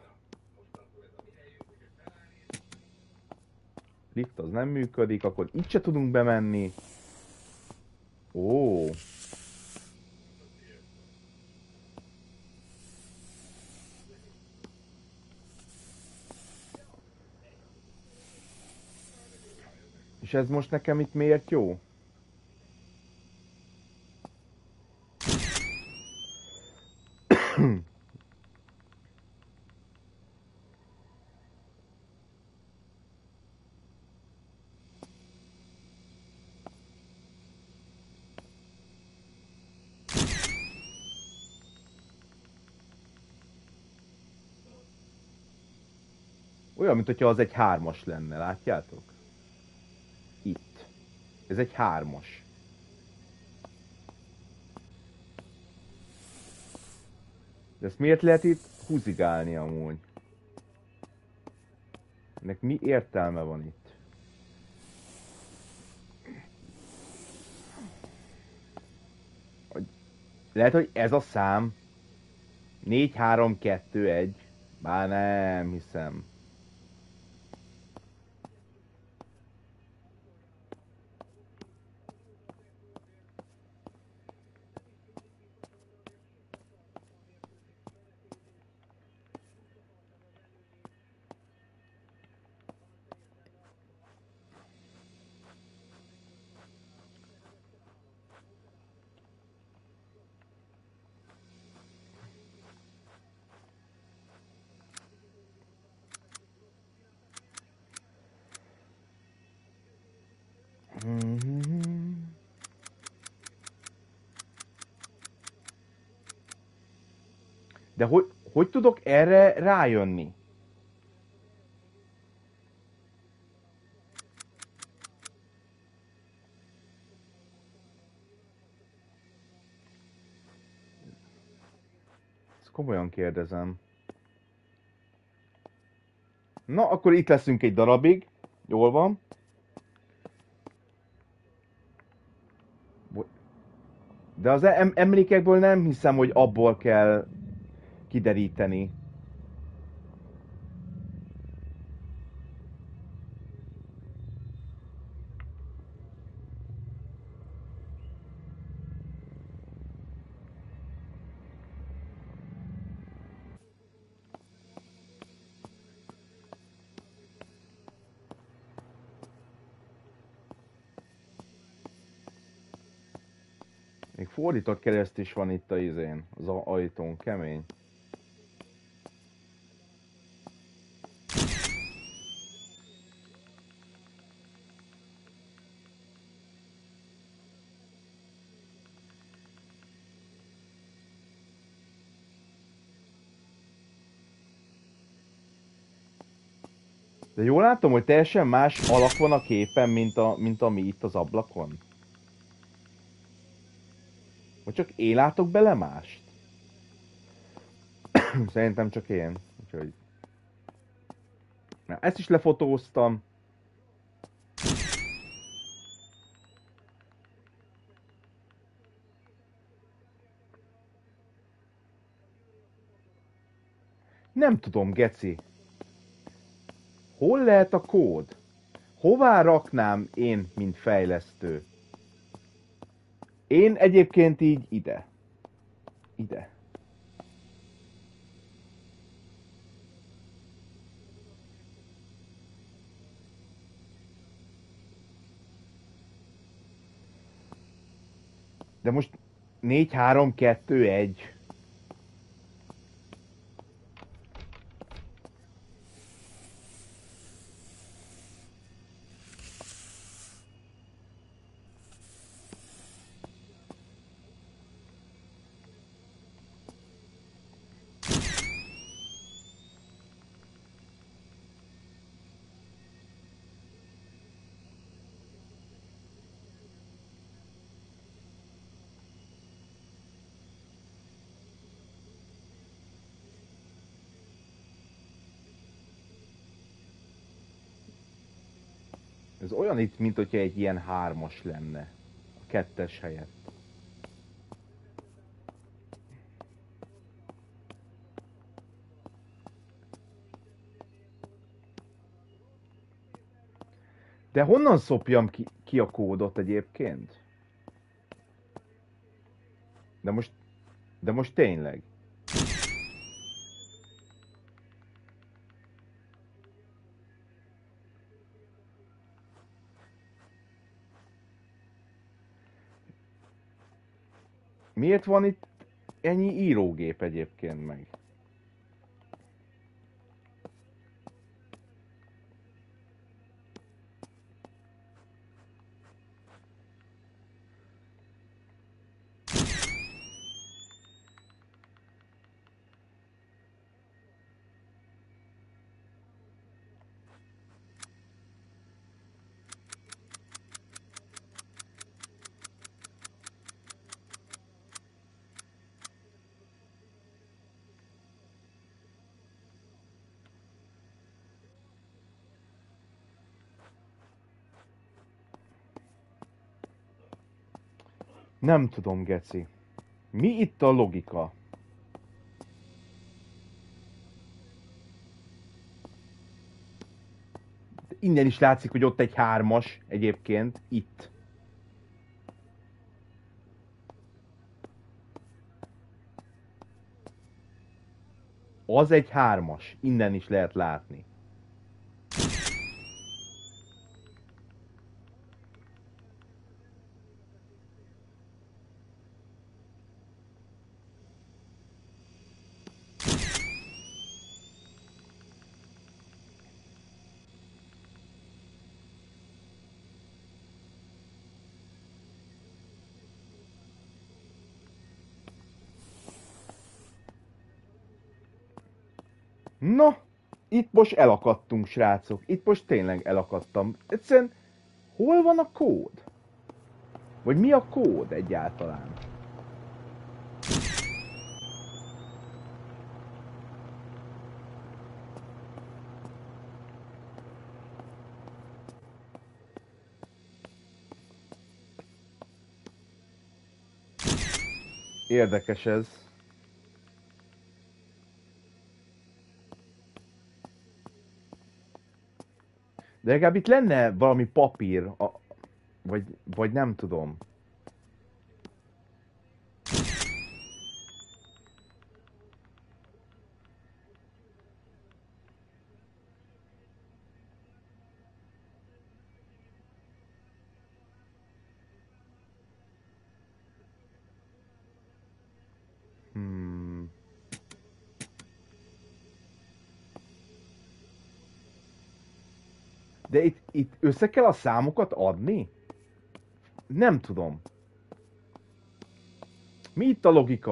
Lift az nem működik, akkor itt se tudunk bemenni. Ó. És ez most nekem itt miért jó? Olyan, mint hogyha az egy hármas lenne, látjátok? Itt. Ez egy hármas. De ezt miért lehet itt húzigálni amúgy? Ennek mi értelme van itt? Lehet, hogy ez a szám négy, három, kettő, egy. Bár nem hiszem. De hogy, hogy tudok erre rájönni? Ezt komolyan kérdezem. Na, akkor itt leszünk egy darabig. Jól van. De az em- emlékekből nem hiszem, hogy abból kell kideríteni. Fordított kereszt is van itt a izén, az a- ajtón, kemény. De jól látom, hogy teljesen más alak van a képen, mint, a, mint ami itt az ablakon? Vagy csak én látok bele mást? Szerintem csak én. Úgyhogy... Na, ezt is lefotóztam. Nem tudom, geci. Hol lehet a kód? Hová raknám én, mint fejlesztő? Én egyébként így ide. Ide. De most négy három kettő egy. Ez olyan itt, mint hogyha egy ilyen hármas lenne. A kettes helyett. De honnan szopjam ki, ki a kódot egyébként? De most... De most tényleg. Miért van itt ennyi írógép egyébként meg? Nem tudom, geci. Mi itt a logika? Innen is látszik, hogy ott egy hármas egyébként. Itt. Az egy hármas. Innen is lehet látni. Na, itt most elakadtunk, srácok. Itt most tényleg elakadtam. Egyszerűen, hol van a kód? Vagy mi a kód egyáltalán? Érdekes ez. De legalább itt lenne valami papír, a, vagy, vagy nem tudom. De itt, itt össze kell a számokat adni? Nem tudom. Mi itt a logika?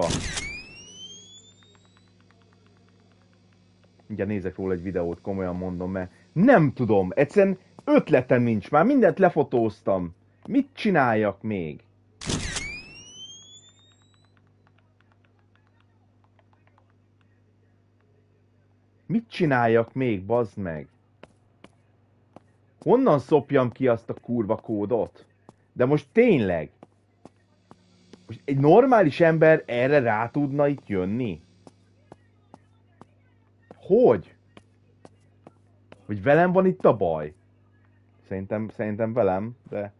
Mindjárt nézek róla egy videót, komolyan mondom, mert nem tudom. Egyszerűen ötletem nincs. Már mindent lefotóztam. Mit csináljak még? Mit csináljak még, bazd meg? Honnan szopjam ki azt a kurva kódot? De most tényleg? Most egy normális ember erre rá tudna itt jönni? Hogy? Hogy velem van itt a baj? Szerintem, szerintem velem, de...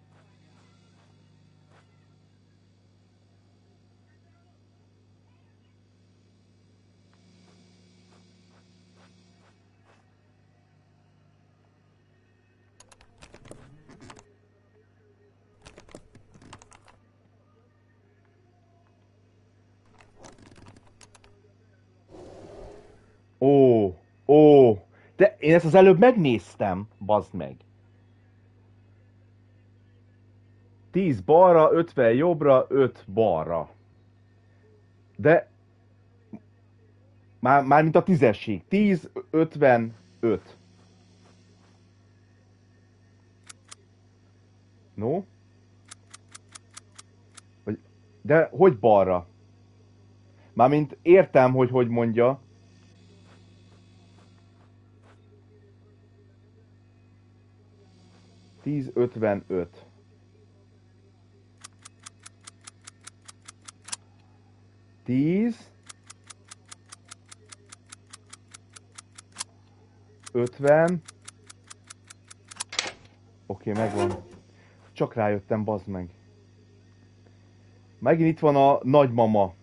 Ó, ó, de én ezt az előbb megnéztem, bazd meg. tíz balra, ötven jobbra, öt balra. De... Már, már mint a tízesség. tíz, ötven, öt. No? De hogy balra? Mármint értem, hogy hogy mondja. tíz, ötven, öt. tíz. ötven. Oké, okay, megvan. Csak rájöttem, bazd meg. Megint itt van a nagymama.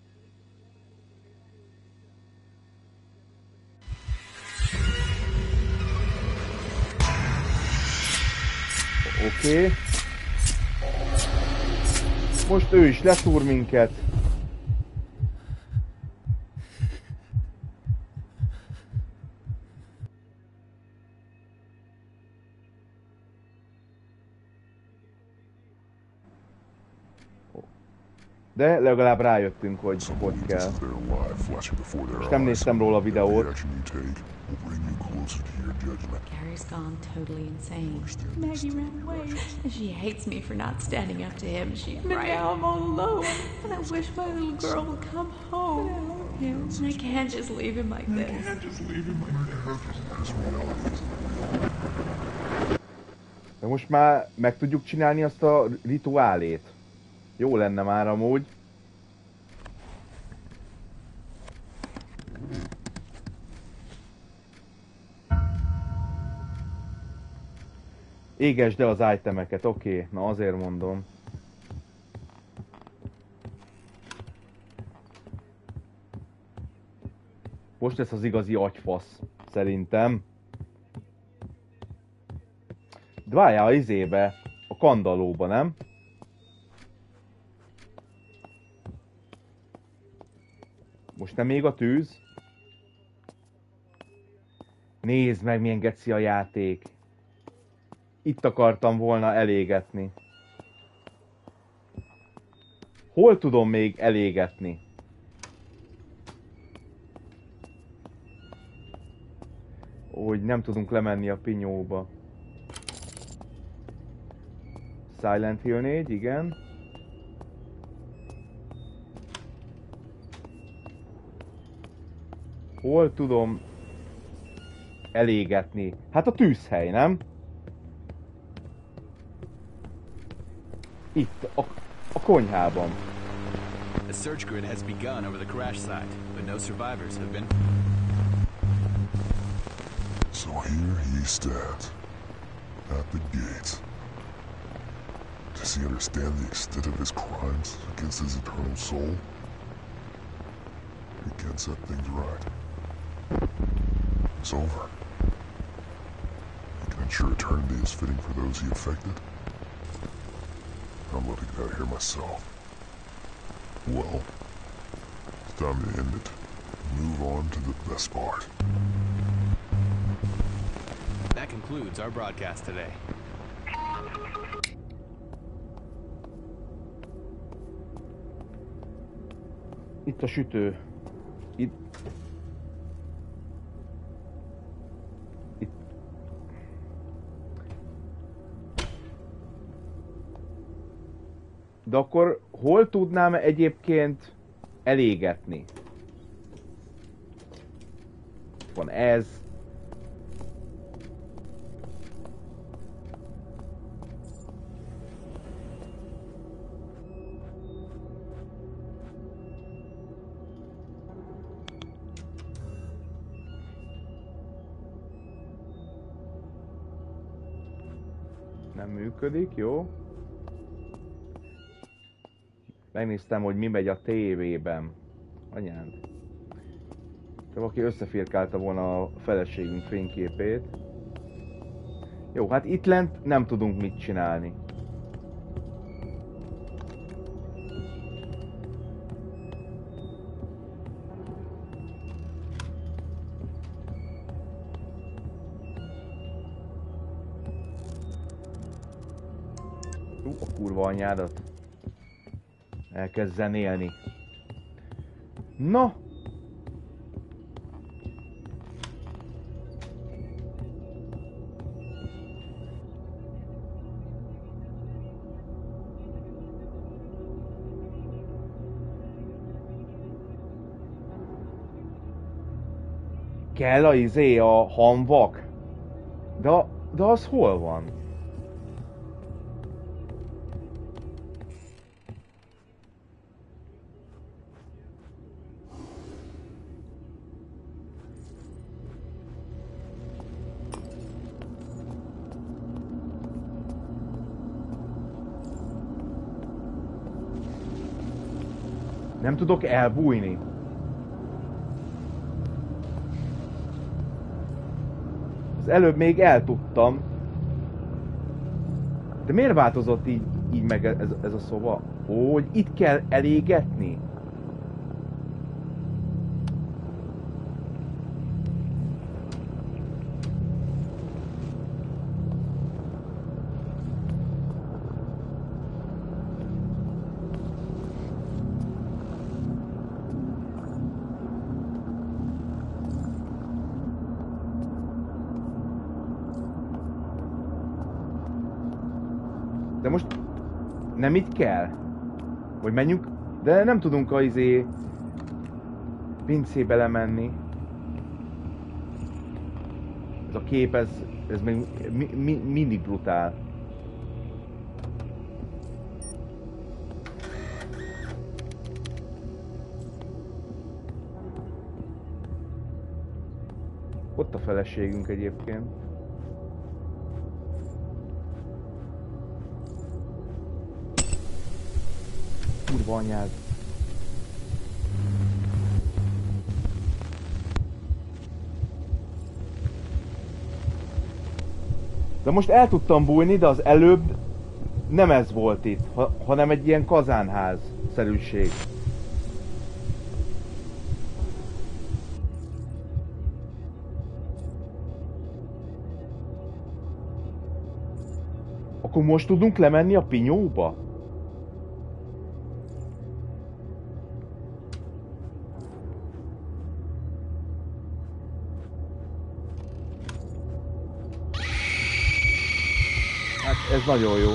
Oké. Okay. Most ő is leszúr minket. De legalább rájöttünk, hogy hogy kell. És nem néztem róla a videót. Gary's gone totally insane. Maggie ran away. And she hates me for not standing up to him. She's right. Now I'm all alone. And I wish my little girl would come home. And I can't just leave him like this. I can't just leave him like this. De most már meg tudjuk csinálni azt a rituálét. Jó lenne már amúgy. Égesd el az itemeket, oké, okay. Na azért mondom. Most lesz az igazi agyfasz, szerintem. De várjál a izébe, a kandallóba, nem? Most nem még a tűz? Nézd meg, milyen geci a játék. Itt akartam volna elégetni. Hol tudom még elégetni? Hogy nem tudunk lemenni a pinyóba. Silent Hill négy, igen. Hol tudom elégetni? Hát a tűzhely, nem? Itt, a, a konyhában. A search grid has begun over the crash site, but no survivors have been. So here he stands, at the gate. Does he understand the extent of his crimes against his eternal soul? He can't set things right. It's over. He can ensure eternity is fitting for those he affected. I'm letting it out here myself. Well, it's time to end it. Move on to the best part. That that concludes our broadcast today. Itt a sütő. Itt. Itt. De akkor hol tudnám egyébként elégetni? Van ez. Nem működik, jó? Megnéztem, hogy mi megy a tévében. Anyád. Csak aki összefirkálta volna a feleségünk fényképét. Jó, hát itt lent nem tudunk mit csinálni. Ú, a kurva anyádat. Elkezd zenélni. Na! Kell a izé, a hamvak? De, de az hol van? Nem tudok elbújni. Az előbb még el tudtam. De miért változott így, így meg ez, ez a szoba? Ó, hogy itt kell elégetni? De most nem itt kell? Vagy menjünk? De nem tudunk a izé pincébe lemenni. Ez a kép, ez, ez még mi, mi, mindig brutál. Ott a feleségünk egyébként. Kurva anyád. De most el tudtam bújni, de az előbb nem ez volt itt, ha, hanem egy ilyen kazánház-szerűség. Akkor most tudunk lemenni a pinyóba? Ez nagyon jó.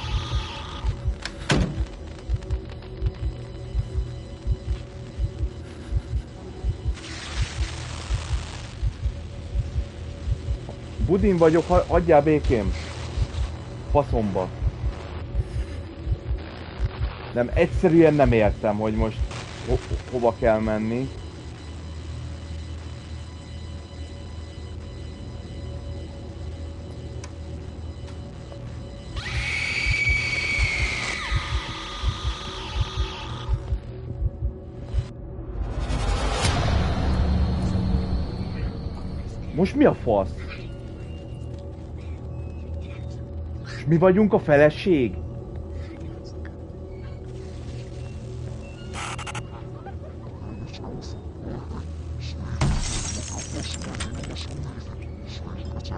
Budin vagyok, hagyjál békém. Faszomba. Nem, egyszerűen nem értem, hogy most ho hova kell menni. Most mi a fasz? És mi vagyunk a feleség?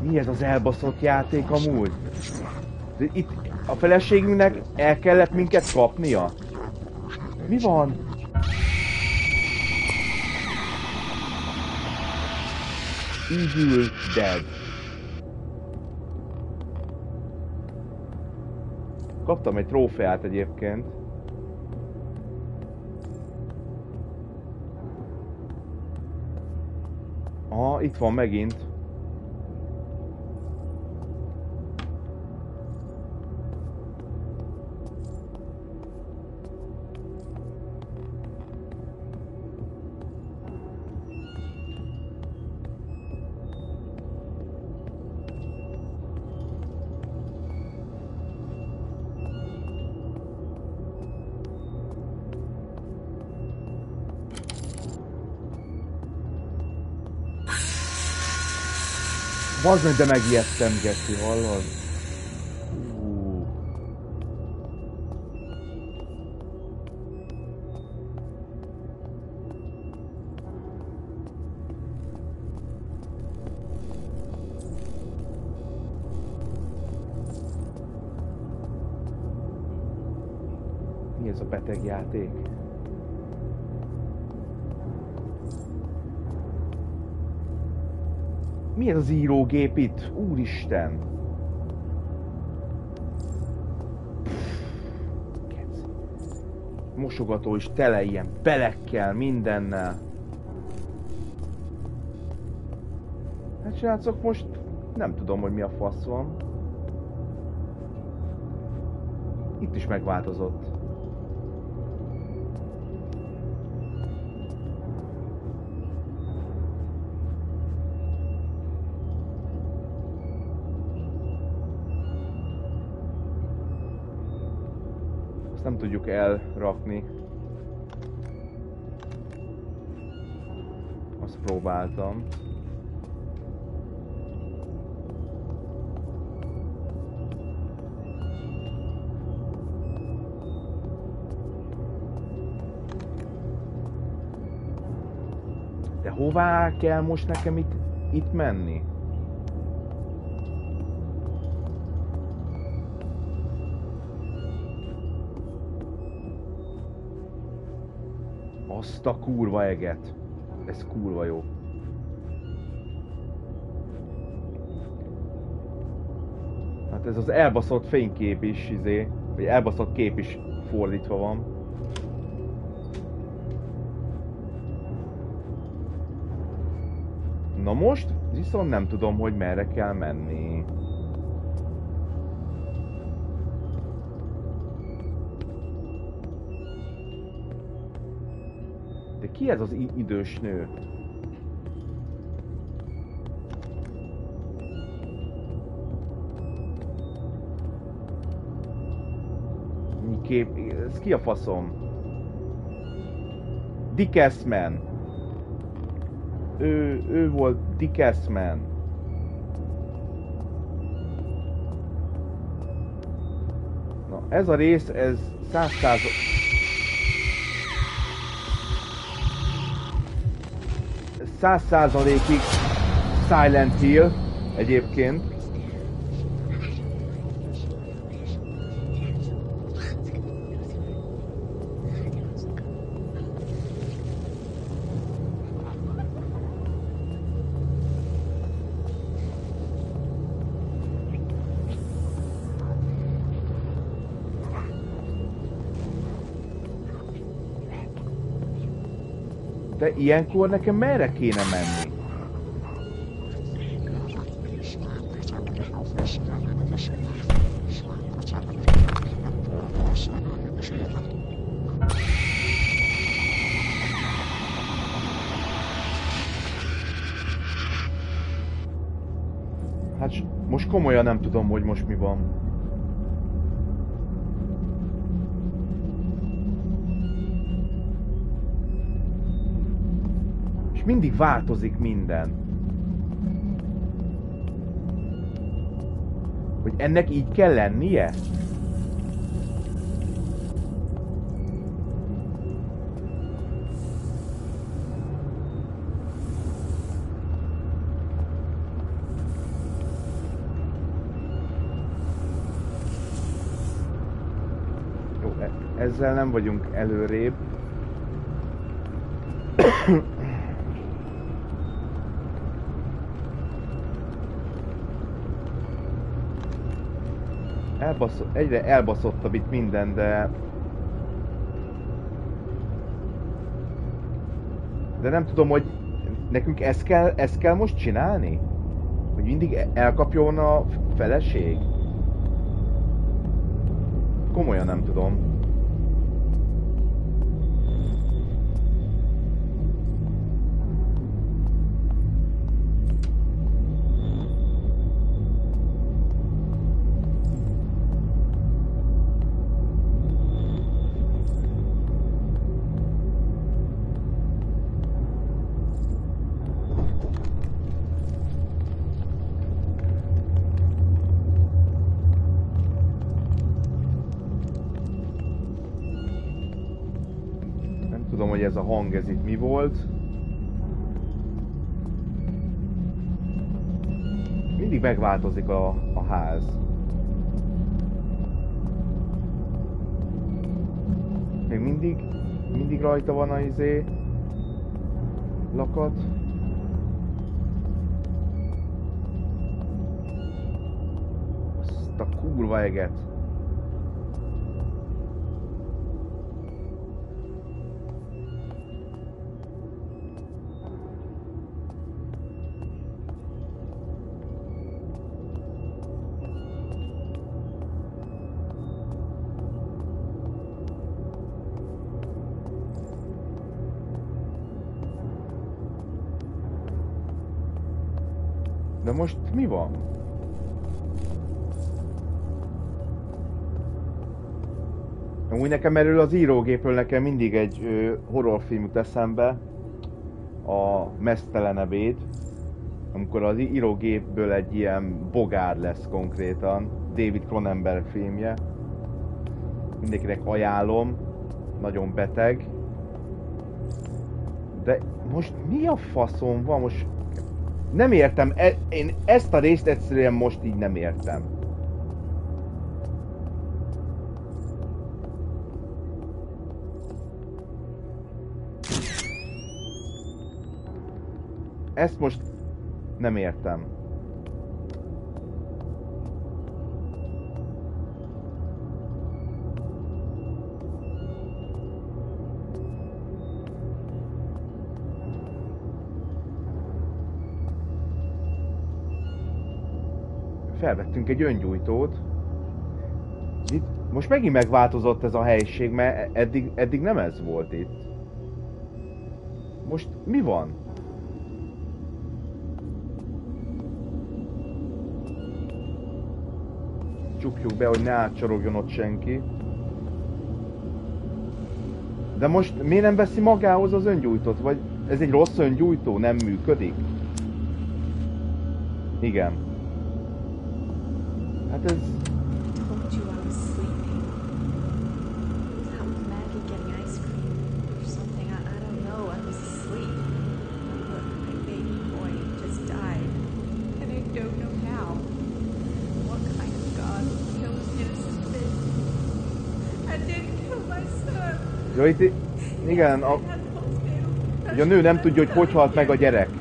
Mi ez az elbaszott játék amúgy? De itt a feleségünknek el kellett minket kapnia? Mi van? Evil Dead. Kaptam egy trófeát egyébként. Aha, itt van megint. Bazd meg, de megijedtem, Geci, hallod? Uh. Mi ez a beteg játék? Mi ez az írógép itt? Úristen! Pff, mosogató is tele ilyen belekkel, mindennel. Hát srácok, most nem tudom, hogy mi a fasz van. Itt is megváltozott. Nem tudjuk elrakni. Azt próbáltam. De hová kell most nekem itt, itt menni? Azt a kurva eget. Ez kurva jó. Hát ez az elbaszott fénykép is, izé, vagy elbaszott kép is fordítva van. Na most viszont nem tudom, hogy merre kell menni. De ki ez az idős nő? Mi kép... Ez ki a faszom? Dick Assman. Ő, ő volt Dick Assman. Na, ez a rész, ez száz százalék... száz százalékig Silent Hill egyébként. De ilyenkor nekem merre kéne menni? Hát most komolyan nem tudom, hogy most mi van. Mindig változik minden. Hogy ennek így kell lennie? Ezzel nem vagyunk előrébb. Elbaszott, egyre elbaszottabb itt minden, de... De nem tudom, hogy nekünk ezt kell, ezt kell most csinálni? Hogy mindig elkapjon a feleség? Komolyan nem tudom. Hogy ez a hang, ez itt mi volt. Mindig megváltozik a, a ház. Még mindig, mindig rajta van a izé lakat. Azt a kurva eget. De most mi van? Amúgy nekem erről az írógépről nekem mindig egy ö, horrorfilm jut eszembe. A Meztelen ebéd. Amikor az írógépből egy ilyen bogár lesz konkrétan. David Cronenberg filmje. Mindenkinek ajánlom. Nagyon beteg. De most mi a faszom van? Most nem értem, e, én ezt a részt egyszerűen most így nem értem. Ezt most nem értem. Felvettünk egy öngyújtót. Itt most megint megváltozott ez a helység, mert eddig, eddig nem ez volt itt. Most mi van? Csukjuk be, hogy ne átcsorogjon ott senki. De most miért nem veszi magához az öngyújtót? Vagy ez egy rossz öngyújtó? Nem működik? Igen. Hát ez... Told you I was sleeping. That was Maggie getting ice cream or something. I, I don't know. I was asleep. But my baby boy just died. And I don't know how. What kind of God kills innocent? I didn't kill my son. Jó, itt... Igen, a... Ugye a nő nem tudja, hogy hogy halt meg a gyerek.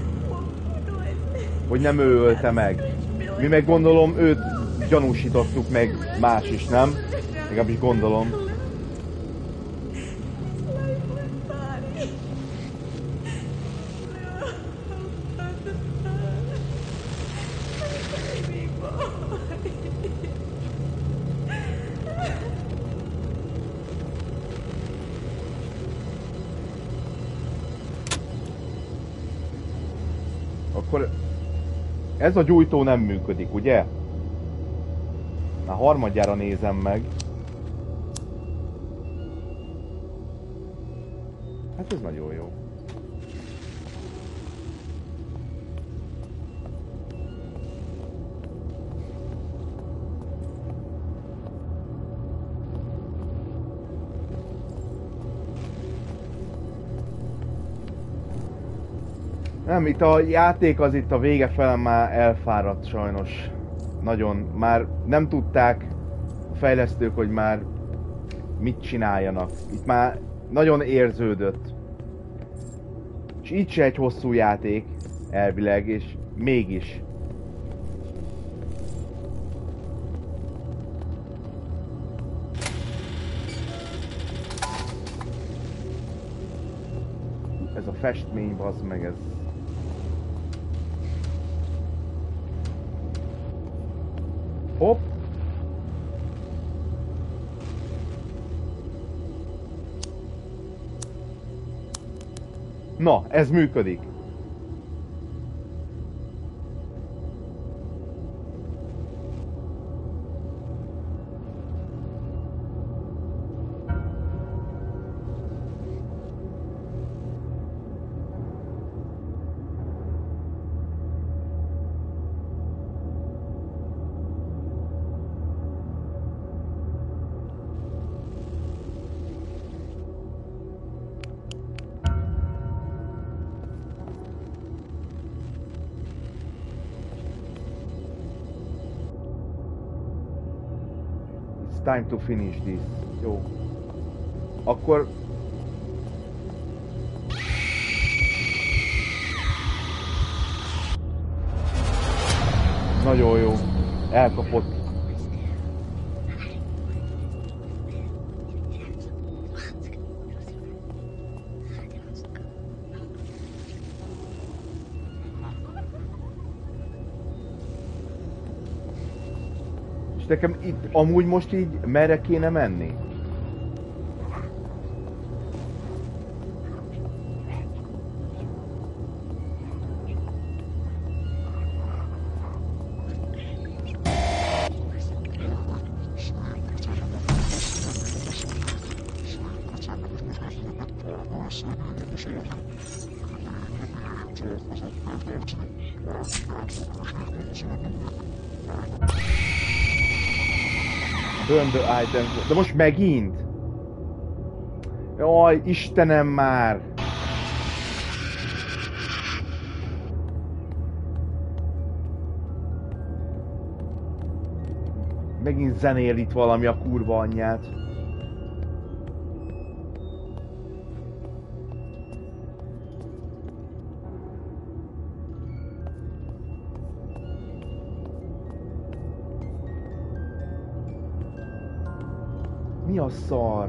Hogy nem ő ölte meg. Mi meg gondolom őt gyanúsítottuk meg, más is, nem? Legalábbis gondolom. Akkor ez a gyújtó nem működik, ugye? Már harmadjára nézem meg. Hát ez nagyon jó. Nem, itt a játék az itt a vége fele már elfáradt sajnos. Nagyon. Már nem tudták a fejlesztők, hogy már mit csináljanak. Itt már nagyon érződött. És így se egy hosszú játék, elvileg, és mégis. Ez a festmény, bazd meg, ez... Hopp! Na, ez működik. Time to finish this. Jó. Akkor... Nagyon jó. Elkapott. Nekem itt amúgy most így merre kéne menni? Burn the items. De most megint? Jaj, Istenem már! Megint zenél itt valami a kurva anyját. Mi a szar?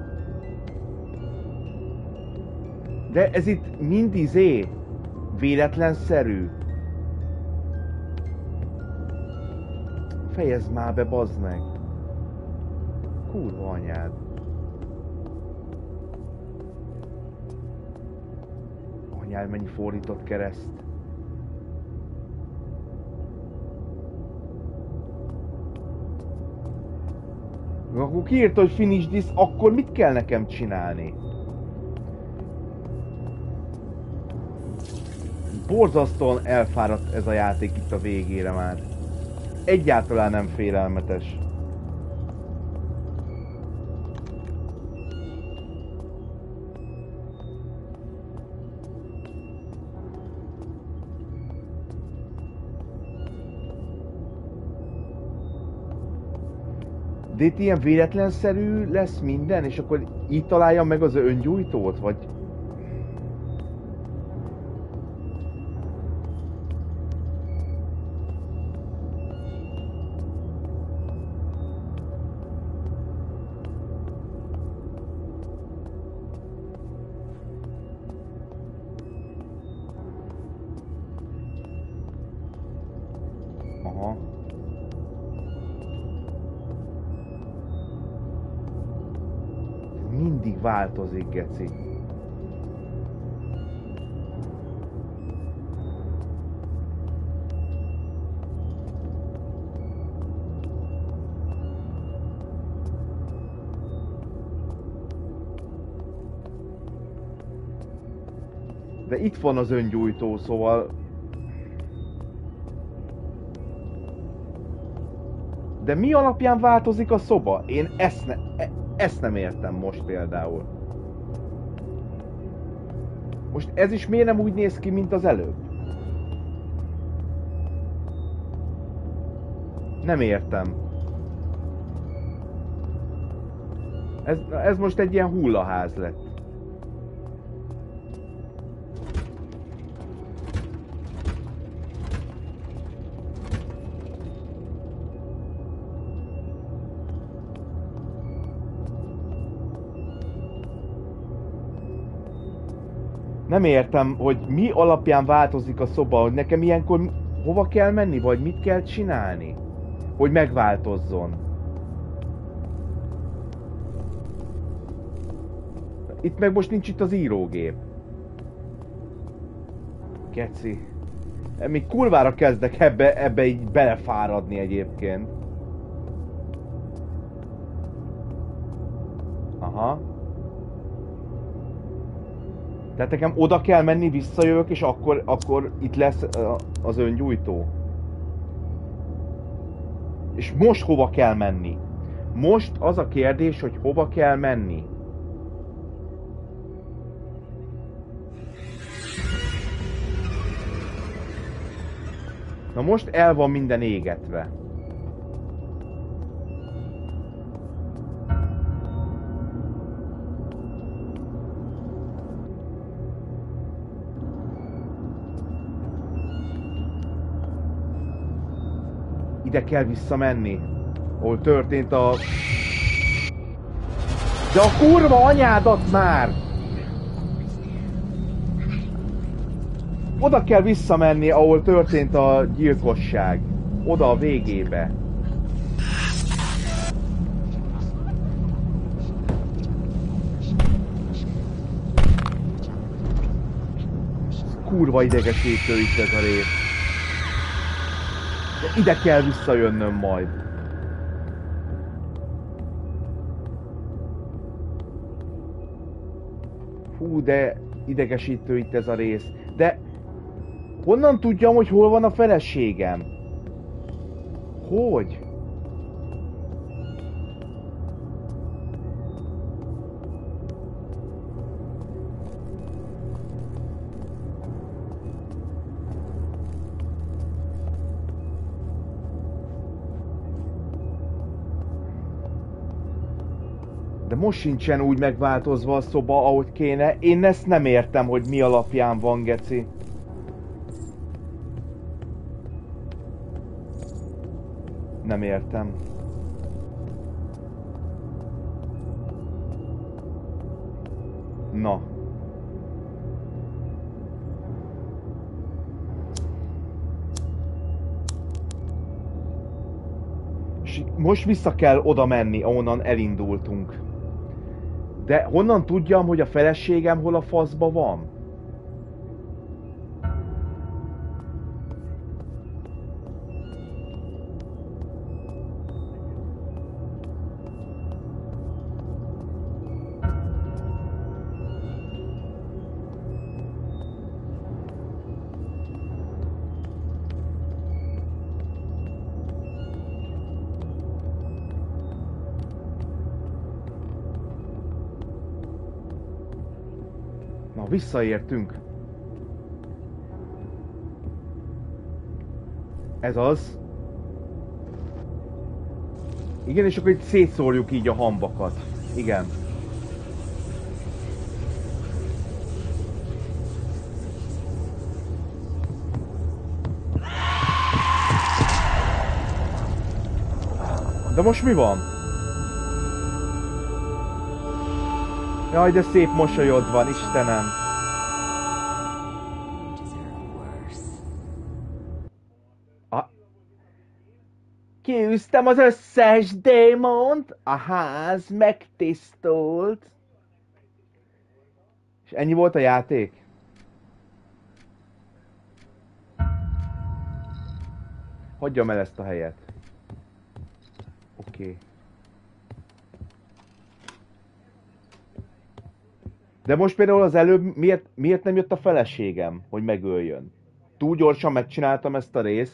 De ez itt mind izé véletlenszerű. Fejezd már be, bazd meg. Kurva anyád. Anyád, mennyi fordított kereszt. Akkor kiírta, hogy finish this, akkor mit kell nekem csinálni? Borzasztóan elfáradt ez a játék itt a végére már. Egyáltalán nem félelmetes. De itt ilyen véletlenszerű lesz minden, és akkor így találja meg az öngyújtót, vagy... Aha. Mindig változik, geci. De itt van az öngyújtó, szóval... De mi alapján változik a szoba? Én ezt, ne, e, ezt nem értem most például. Most ez is miért nem úgy néz ki, mint az előbb? Nem értem. Ez, ez most egy ilyen hullaház lett. Nem értem, hogy mi alapján változik a szoba, hogy nekem ilyenkor hova kell menni, vagy mit kell csinálni, hogy megváltozzon. Itt meg most nincs itt az írógép. Keci. Még kurvára kezdek ebbe, ebbe így belefáradni egyébként. Aha. Tehát nekem oda kell menni, visszajövök, és akkor, akkor itt lesz az öngyújtó. És most hova kell menni? Most az a kérdés, hogy hova kell menni. Na most el van minden égetve. Ide kell visszamenni, ahol történt a... De a kurva anyádat már! Oda kell visszamenni, ahol történt a gyilkosság. Oda a végébe. Kurva idegesítő itt ez a rész. De ide kell visszajönnöm majd. Hú, de idegesítő itt ez a rész. De honnan tudjam, hogy hol van a feleségem? Hogy? De most sincsen úgy megváltozva a szoba, ahogy kéne. Én ezt nem értem, hogy mi alapján van, geci. Nem értem. Na. És most vissza kell oda menni, ahonnan elindultunk. De honnan tudjam, hogy a feleségem hol a faszba van? Na, visszaértünk. Ez az. Igen, és akkor itt szétszórjuk így a hambakat. Igen. De most mi van? Jaj, de szép mosolyod van, Istenem! Ah. Kiűztem az összes démont, a ház megtisztult. És ennyi volt a játék? Hagyjam el ezt a helyet. Oké. Okay. De most például az előbb miért, miért nem jött a feleségem, hogy megöljön? Túl gyorsan megcsináltam ezt a részt.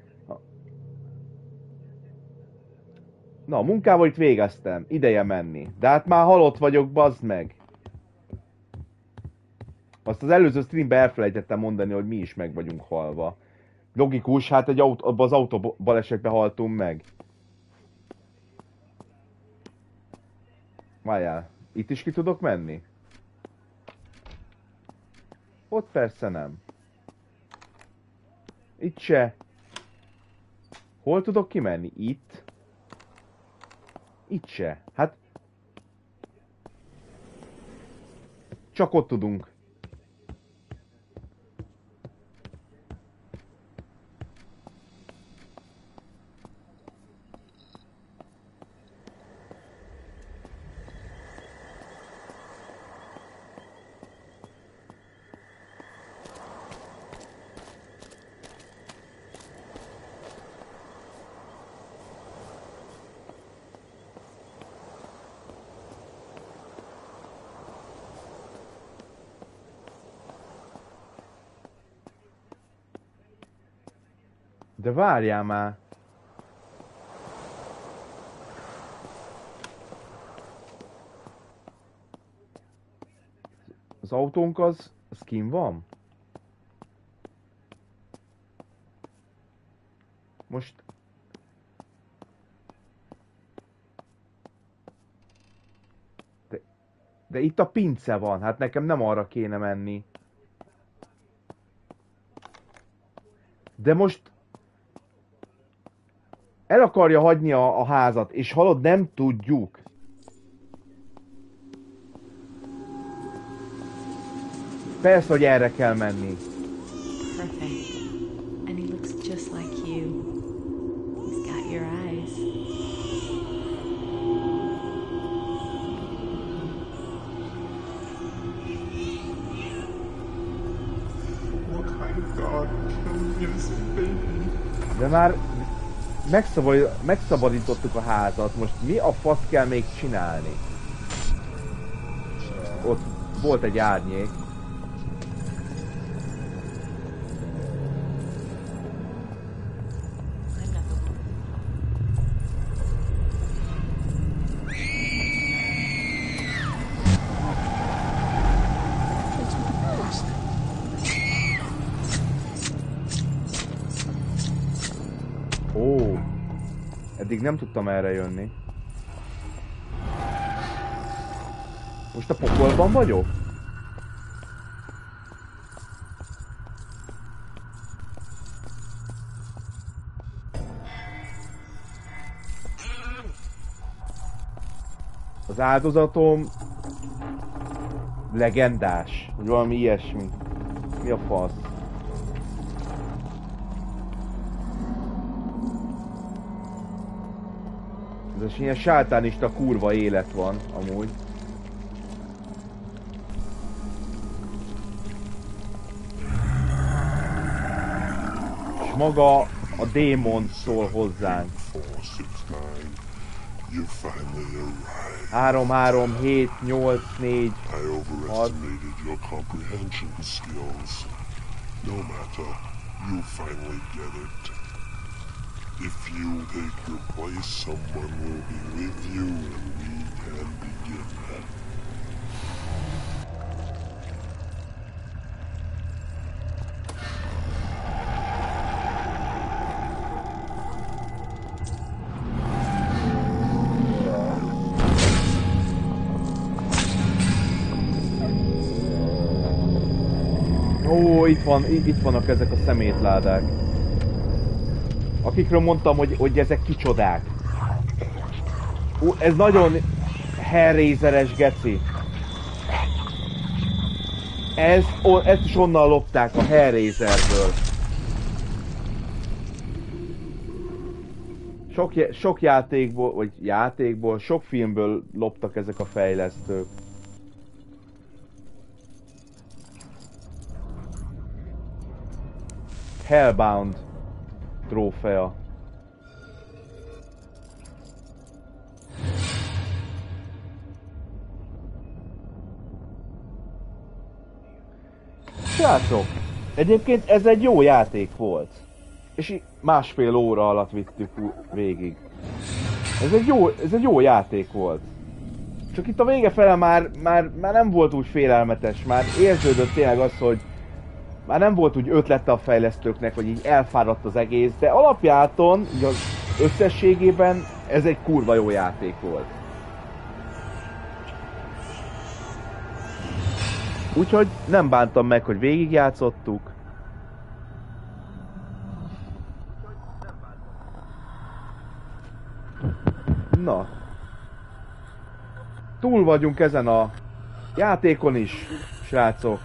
Na, a munkával itt végeztem. Ideje menni. De hát már halott vagyok, bazd meg. Azt az előző streamben elfelejtettem mondani, hogy mi is meg vagyunk halva. Logikus, hát egy autó, abban az autóbalesetben haltunk meg. Várjál, itt is ki tudok menni? Ott persze nem. Itt se. Hol tudok kimenni? Itt? Itt se. Hát... Csak ott tudunk. De várjál már! Az autónk az... az kint van? Most... De, de itt a pince van, hát nekem nem arra kéne menni. De most... El akarja hagyni a, a házat, és hallod, nem tudjuk. Persze, hogy erre kell menni. Perfect. And he looks just like you. He's got your eyes. What kind of God killed innocent baby? De már megszabad, megszabadítottuk a házat, most mi a fasz kell még csinálni? Ott volt egy árnyék. Ó, eddig nem tudtam erre jönni. Most a pokolban vagyok? Az áldozatom legendás, vagy valami ilyesmi. Mi a fasz? Ez ilyen sátánista kurva élet van, amúgy. És maga a démon szól hozzánk. három, három, hét, nyolc, négy, hat. If you take your place, someone will be with you, and we can begin that. Ó, itt van, itt vannak ezek a szemétládák. Akikről mondtam, hogy, hogy ezek kicsodák. Ó, ez nagyon Hellraiseres geci. Ez, ó, ezt is onnan lopták a Hellraiserből. Sok, sok játékból, vagy játékból, sok filmből loptak ezek a fejlesztők. Hellbound trófea. Srácok, egyébként ez egy jó játék volt. És másfél óra alatt vittük végig. Ez egy jó, ez egy jó játék volt. Csak itt a vége fele már, már, már nem volt úgy félelmetes, már érződött tényleg az, hogy már nem volt úgy ötlete a fejlesztőknek, hogy így elfáradt az egész, de alapjáton, így az összességében ez egy kurva jó játék volt. Úgyhogy nem bántam meg, hogy végigjátszottuk. Na. Túl vagyunk ezen a játékon is, srácok.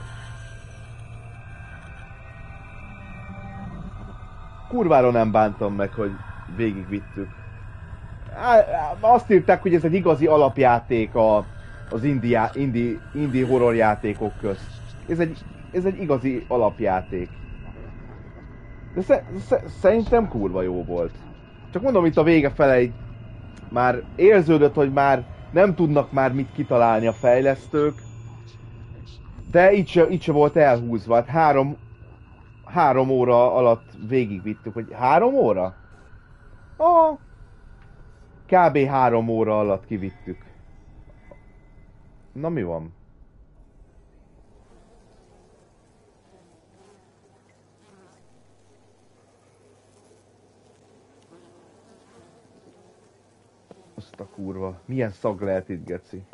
Kurvára nem bántam meg, hogy végigvittük. Azt írták, hogy ez egy igazi alapjáték a, az indie, indie, indie horror játékok közt. Ez egy, ez egy igazi alapjáték. De sze, sze, szerintem kurva jó volt. Csak mondom, itt a vége fele már érződött, hogy már nem tudnak már mit kitalálni a fejlesztők. De így se, így se volt elhúzva. Hát három, három óra alatt végigvittük, hogy három óra? Ah, kb. három óra alatt kivittük. Na mi van? Azt a kurva. Milyen szag lehet itt, geci?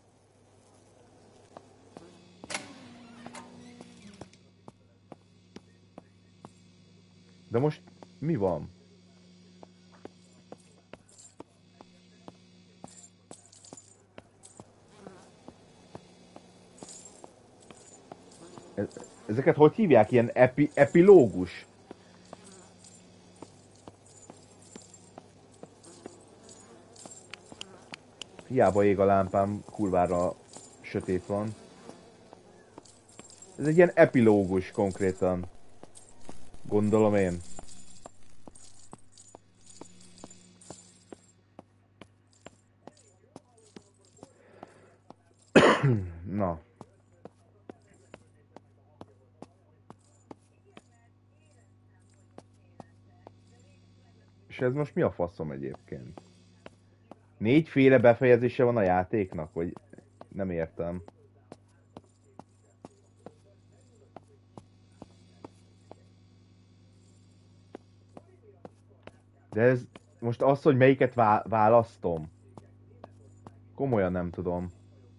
De most mi van? Ezeket hogy hívják? Ilyen epi, epilógus? Hiába ég a lámpám, kurvára sötét van. Ez egy ilyen epilógus konkrétan. Gondolom én. Na. És ez most mi a faszom egyébként? Négyféle befejezése van a játéknak? Vagy nem értem. De ez most az, hogy melyiket vá választom. Komolyan nem tudom.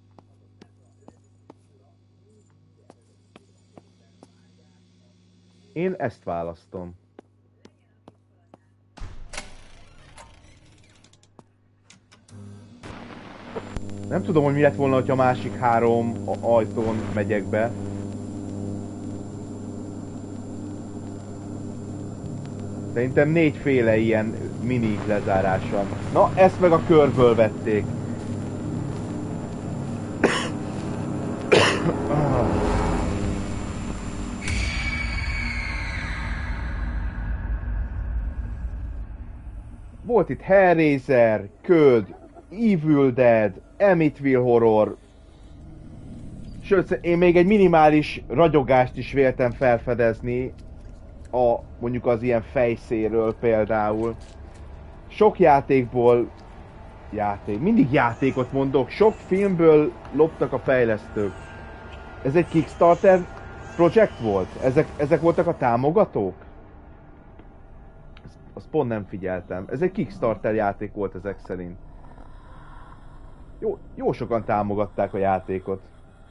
Én ezt választom. Nem tudom, hogy mi lett volna, hogyha a másik három ajtón megyek be. Szerintem négyféle ilyen mini lezárás van. Na, ezt meg a körből vették. Volt itt Hellraiser, Köd, Evil Dead, Amityville Horror. Sőt, én még egy minimális ragyogást is véltem felfedezni. A, mondjuk az ilyen fejszéről például. Sok játékból... Játék. Mindig játékot mondok. Sok filmből loptak a fejlesztők. Ez egy Kickstarter projekt volt? Ezek, ezek voltak a támogatók? Azt pont nem figyeltem. Ez egy Kickstarter játék volt ezek szerint. Jó, jó sokan támogatták a játékot.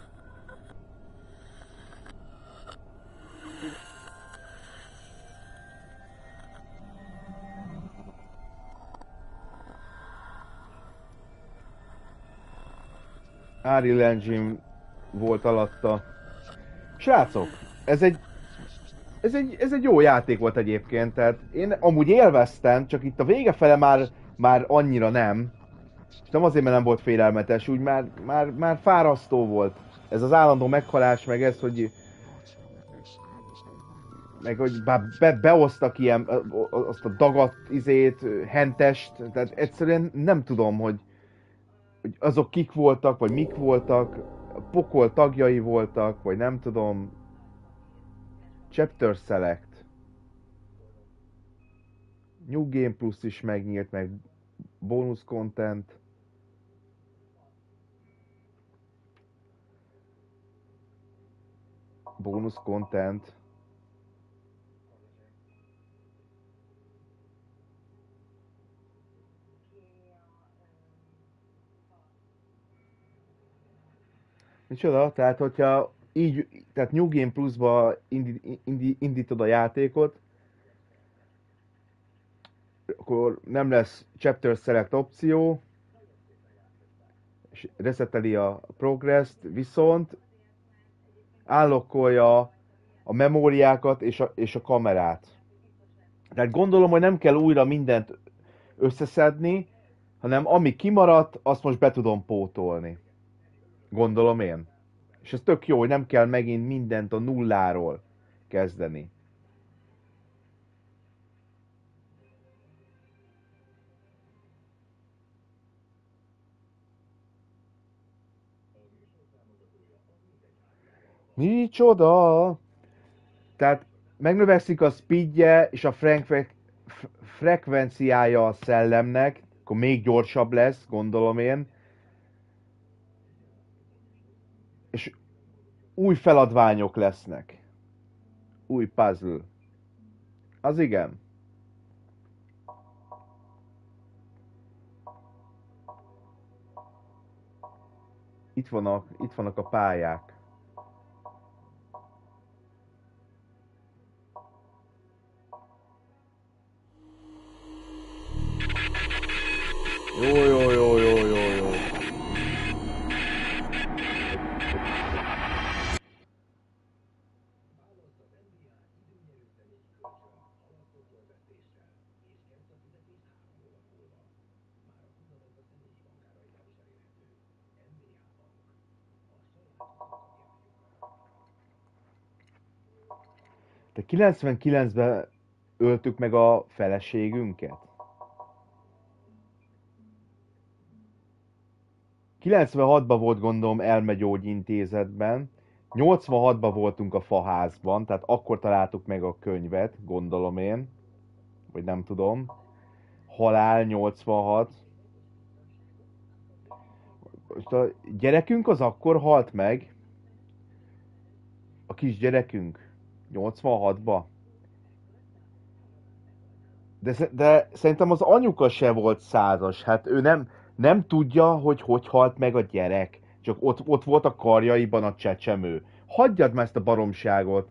Unreal Engine volt alatta. Srácok, ez egy, ez egy, ez egy jó játék volt egyébként, tehát én amúgy élveztem, csak itt a vége fele már, már annyira nem. És nem azért, mert nem volt félelmetes, úgy már, már, már fárasztó volt. Ez az állandó meghalás, meg ez, hogy... Meg hogy bár be, beosztak ilyen, azt a dagat izét, hentest, tehát egyszerűen nem tudom, hogy, hogy azok kik voltak, vagy mik voltak, a pokol tagjai voltak, vagy nem tudom. Chapter Select. New Game Plus is megnyílt, meg bonus content. Bonus content. Micsoda? Tehát, hogyha így, tehát New Game Plus-ba indi, indi, indítod a játékot, akkor nem lesz Chapter Select opció, és reseteli a progress-t, viszont állokkolja a memóriákat és a, és a kamerát. Tehát gondolom, hogy nem kell újra mindent összeszedni, hanem ami kimaradt, azt most be tudom pótolni. Gondolom én. És ez tök jó, hogy nem kell megint mindent a nulláról kezdeni. Micsoda? Tehát megnövekszik a speedje és a frekve- frekvenciája a szellemnek, akkor még gyorsabb lesz, gondolom én. És új feladványok lesznek. Új puzzle. Az igen. Itt vannak, itt vannak a pályák. Jó, jó, jó, jó, jó, jó. Te kilencvenkilencben öltük meg a feleségünket? kilencvenhatban volt gondolom elmegyógyintézetben, nyolcvanhatban voltunk a faházban, tehát akkor találtuk meg a könyvet, gondolom én, vagy nem tudom. Halál nyolcvanhat. Most a gyerekünk az akkor halt meg? A kis gyerekünk? nyolcvanhatban? De, de szerintem az anyuka se volt százas, hát ő nem, nem tudja, hogy hogy halt meg a gyerek. Csak ott, ott volt a karjaiban a csecsemő. Hagyjad már ezt a baromságot.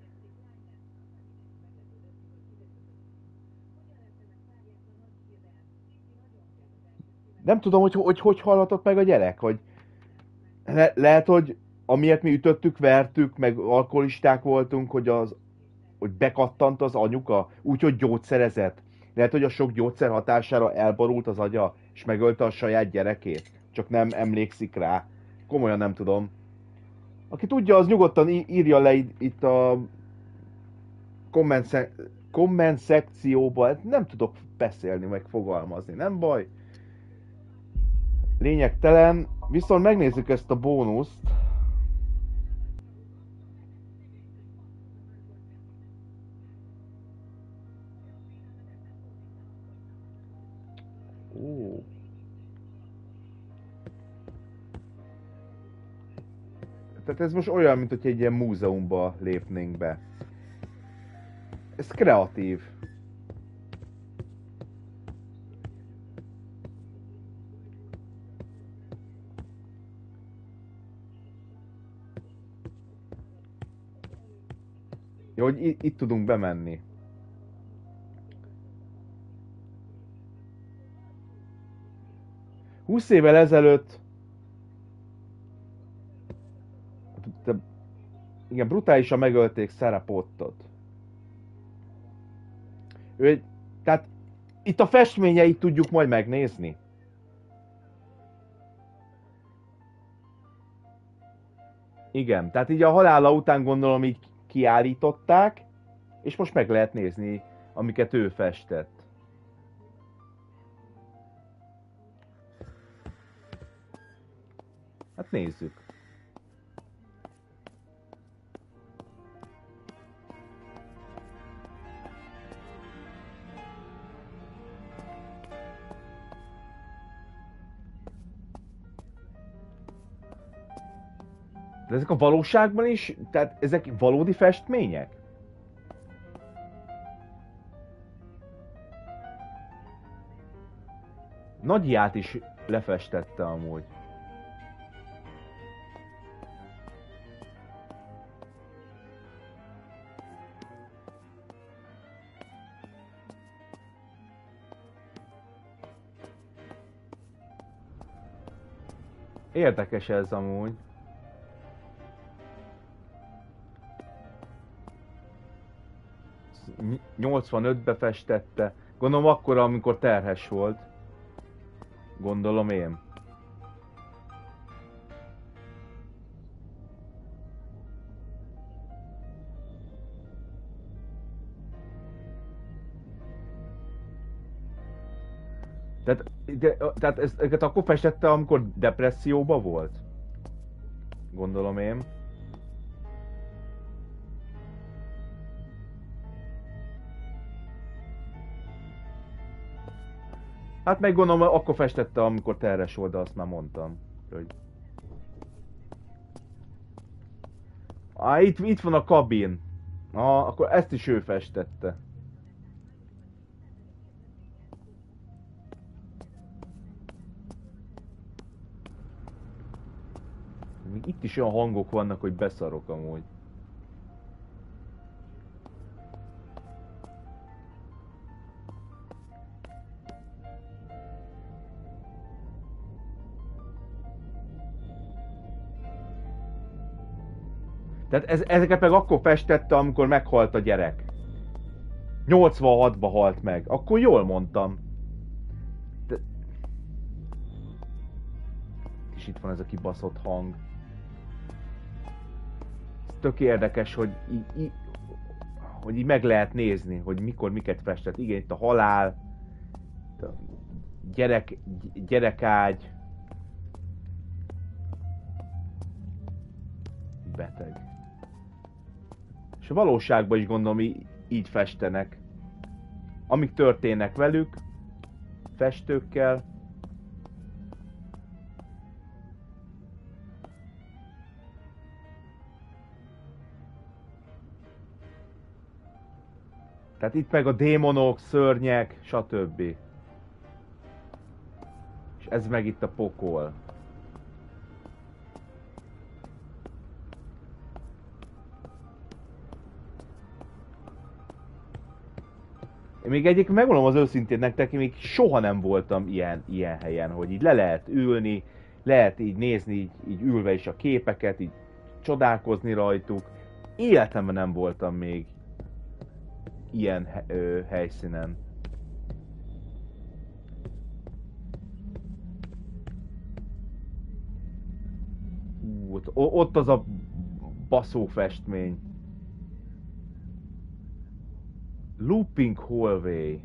Nem tudom, hogy hogy, hogy halhatott meg a gyerek, hogy le, lehet, hogy amiért mi ütöttük, vertük, meg alkoholisták voltunk, hogy az hogy bekattant az anyuka, úgyhogy gyógyszerezett. Lehet, hogy a sok gyógyszer hatására elborult az agya, és megölte a saját gyerekét. Csak nem emlékszik rá. Komolyan nem tudom. Aki tudja, az nyugodtan írja le itt a komment, szek- komment szekcióba. Nem tudok beszélni, meg fogalmazni. Nem baj. Lényegtelen. Viszont megnézzük ezt a bónuszt. Ó. Tehát ez most olyan, mint hogy egy ilyen múzeumba lépnénk be. Ez kreatív. Jó, hogy itt, itt tudunk bemenni. húsz évvel ezelőtt de, igen, brutálisan megölték Sarah Pottot. Ő egy, tehát itt a festményeit tudjuk majd megnézni. Igen, tehát így a halála után gondolom így kiállították, és most meg lehet nézni, amiket ő festett. Hát nézzük. De ezek a valóságban is, tehát ezek valódi festmények? Nagyját is lefestette amúgy. Érdekes ez amúgy. nyolcvanötbe festette. Gondolom akkor, amikor terhes volt. Gondolom én. Tehát, de, tehát ezt, ezt akkor festette, amikor depresszióba volt? Gondolom én. Hát meg gondolom, akkor festette, amikor terhes volt, de azt már mondtam. Hogy... Á, itt, itt van a kabin. Ah, akkor ezt is ő festette. Még itt is olyan hangok vannak, hogy beszarok amúgy. Tehát ez, ezeket meg akkor festette, amikor meghalt a gyerek. nyolcvanhatba halt meg. Akkor jól mondtam. De... És itt van ez a kibaszott hang. Ez tök érdekes, hogy így, így, hogy így meg lehet nézni, hogy mikor miket festett. Igen, itt a halál, itt a gyerek, gyerekágy. Beteg. És a valóságban is gondolom így festenek. Amik történnek velük, festőkkel. Tehát itt meg a démonok, szörnyek, stb. És ez meg itt a pokol. Én még egyébként megmondom az őszintén nektek, én még soha nem voltam ilyen, ilyen helyen, hogy így le lehet ülni, lehet így nézni, így, így ülve is a képeket, így csodálkozni rajtuk. Életemben nem voltam még ilyen ö, helyszínen. Ú, ott, ott az a baszó festmény. Looping Hallway.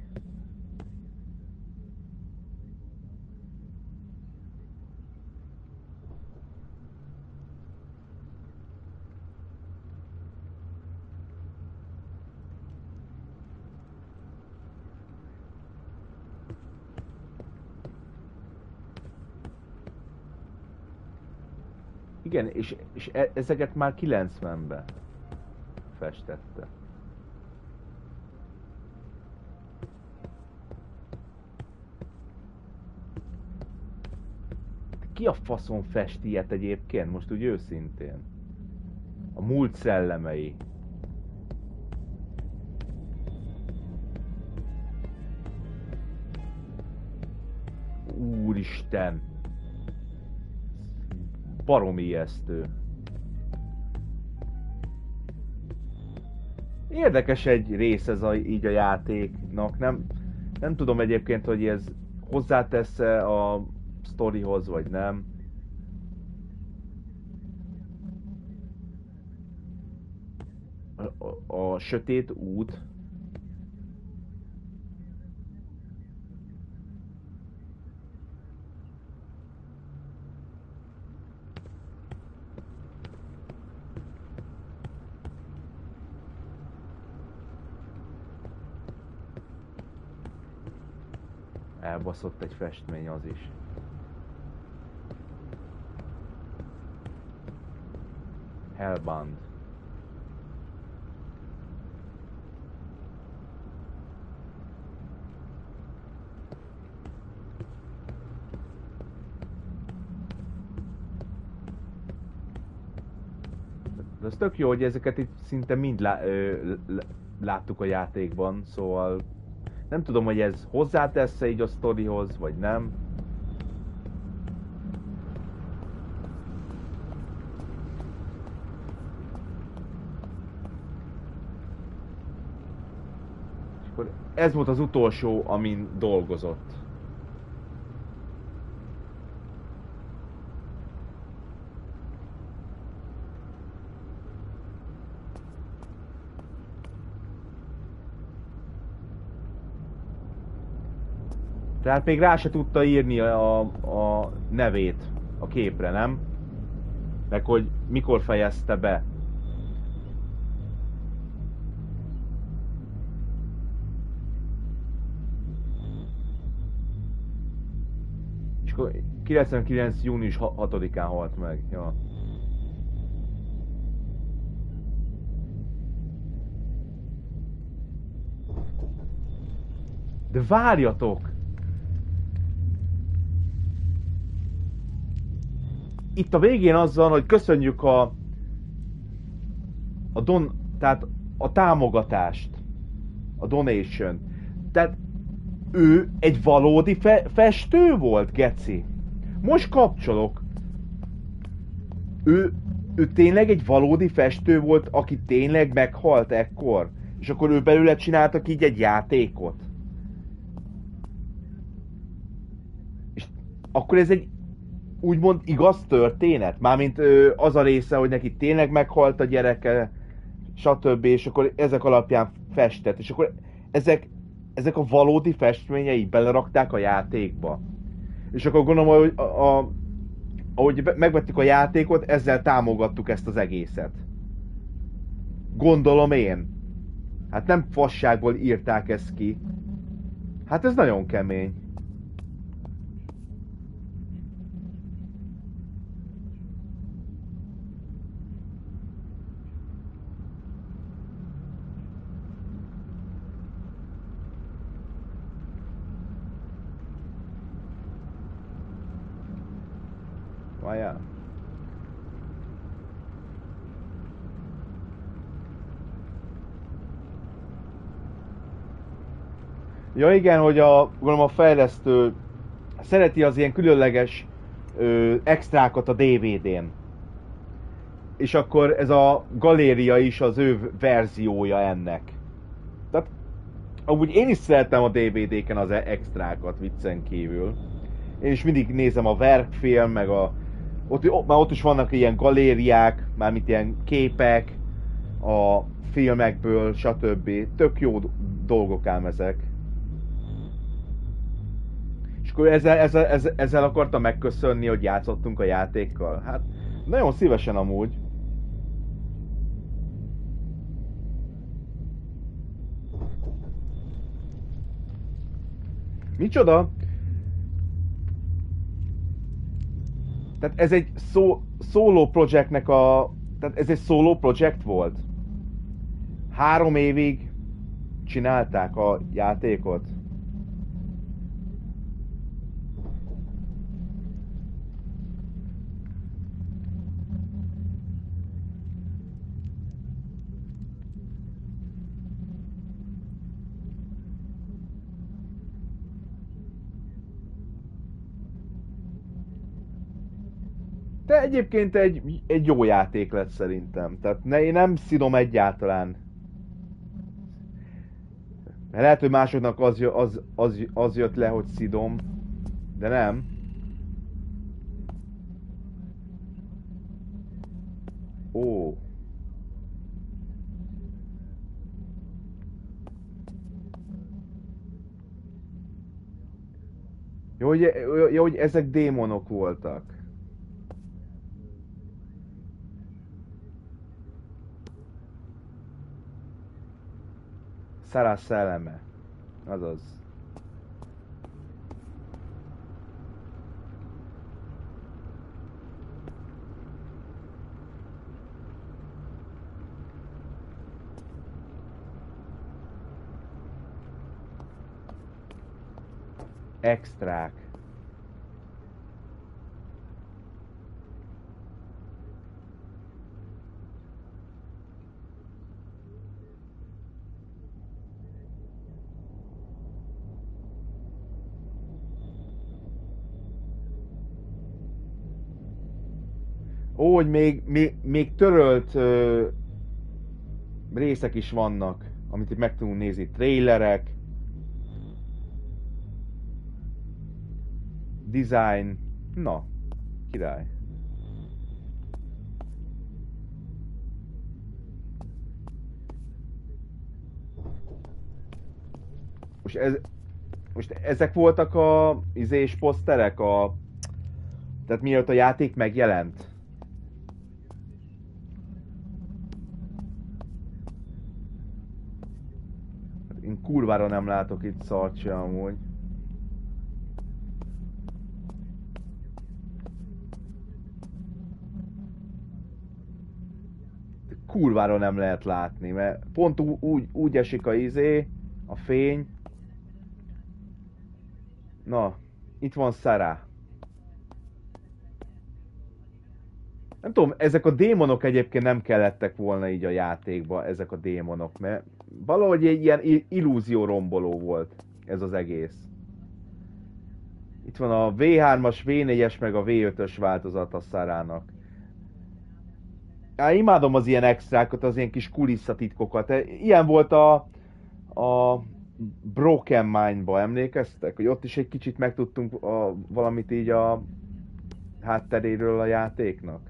Igen, és, és e ezeket már kilencvenben festette. Ki a faszon fest ilyet egyébként? Most úgy őszintén. A múlt szellemei. Úristen! Baromi ijesztő. Érdekes egy rész ez a, így a játéknak. Nem, nem tudom egyébként, hogy ez hozzátesz-e a sztorihoz, vagy nem. A, a, a sötét út. Elbaszott egy festmény az is. Hellbound. De az tök jó, hogy ezeket itt szinte mind lá ö, láttuk a játékban, szóval nem tudom, hogy ez hozzátesz-e így a sztorihoz, vagy nem. akkor ez volt az utolsó, amin dolgozott. Tehát még rá se tudta írni a, a nevét a képre, nem? Meg hogy mikor fejezte be. És akkor kilencvenkilenc. június hatodikán halt meg. Ja. De várjatok! Itt a végén azzal, hogy köszönjük a a don, tehát a támogatást, a donation. Tehát ő egy valódi fe, festő volt, geci. Most kapcsolok. Ő, ő tényleg egy valódi festő volt, aki tényleg meghalt ekkor. És akkor ő belőle csináltak így egy játékot. És akkor ez egy úgymond igaz történet? Mármint ö, az a része, hogy neki tényleg meghalt a gyereke, stb. És akkor ezek alapján festett. És akkor ezek, ezek a valódi festményei belerakták a játékba. És akkor gondolom, hogy a, a, ahogy megvettük a játékot, ezzel támogattuk ezt az egészet. Gondolom én. Hát nem fasságból írták ezt ki. Hát ez nagyon kemény. Várjál. Ja igen, hogy a, gondolom a fejlesztő szereti az ilyen különleges ö, extrákat a dé vé dén. És akkor ez a galéria is az ő verziója ennek. Tehát amúgy én is szeretem a dé vé déken az extrákat viccen kívül. Én is mindig nézem a verkfilm, meg a Ott, ott, már ott is vannak ilyen galériák, mármint ilyen képek a filmekből, stb. Tök jó dolgok ám ezek. És akkor ezzel, ezzel, ezzel, ezzel akartam megköszönni, hogy játszottunk a játékkal. Hát nagyon szívesen amúgy. Micsoda? Tehát ez egy szó, solo projektnek a... Tehát ez egy solo projekt volt? Három évig csinálták a játékot? De egyébként egy, egy jó játék lett szerintem. Tehát ne, én nem szidom egyáltalán. Lehet, hogy másoknak az, az, az, az jött le, hogy szidom. De nem. Ó. Jó, hogy, jó, hogy ezek démonok voltak. Szarás szelleme. Azaz. Extrák. Ó, hogy még, még, még törölt ö, részek is vannak. amit itt meg tudunk nézni, trailerek, design, na, király. Most, ez, most ezek voltak a izés poszterek, a, tehát mielőtt a játék megjelent? Én kurvára nem látok itt szart se amúgy. Kurvára nem lehet látni, mert pont úgy, úgy esik a izé, a fény. Na, itt van Sarah. Nem tudom, ezek a démonok egyébként nem kellettek volna így a játékba, ezek a démonok, mert valahogy egy ilyen illúzió romboló volt ez az egész. Itt van a vé hármas, vé négyes meg a vé ötös változat a Sarahnak. Á, imádom az ilyen extrákat, az ilyen kis kulisszatitkokat. Ilyen volt a, a Broken Mind-ba, emlékeztek? Hogy ott is egy kicsit megtudtunk a, valamit így a hátteréről a játéknak.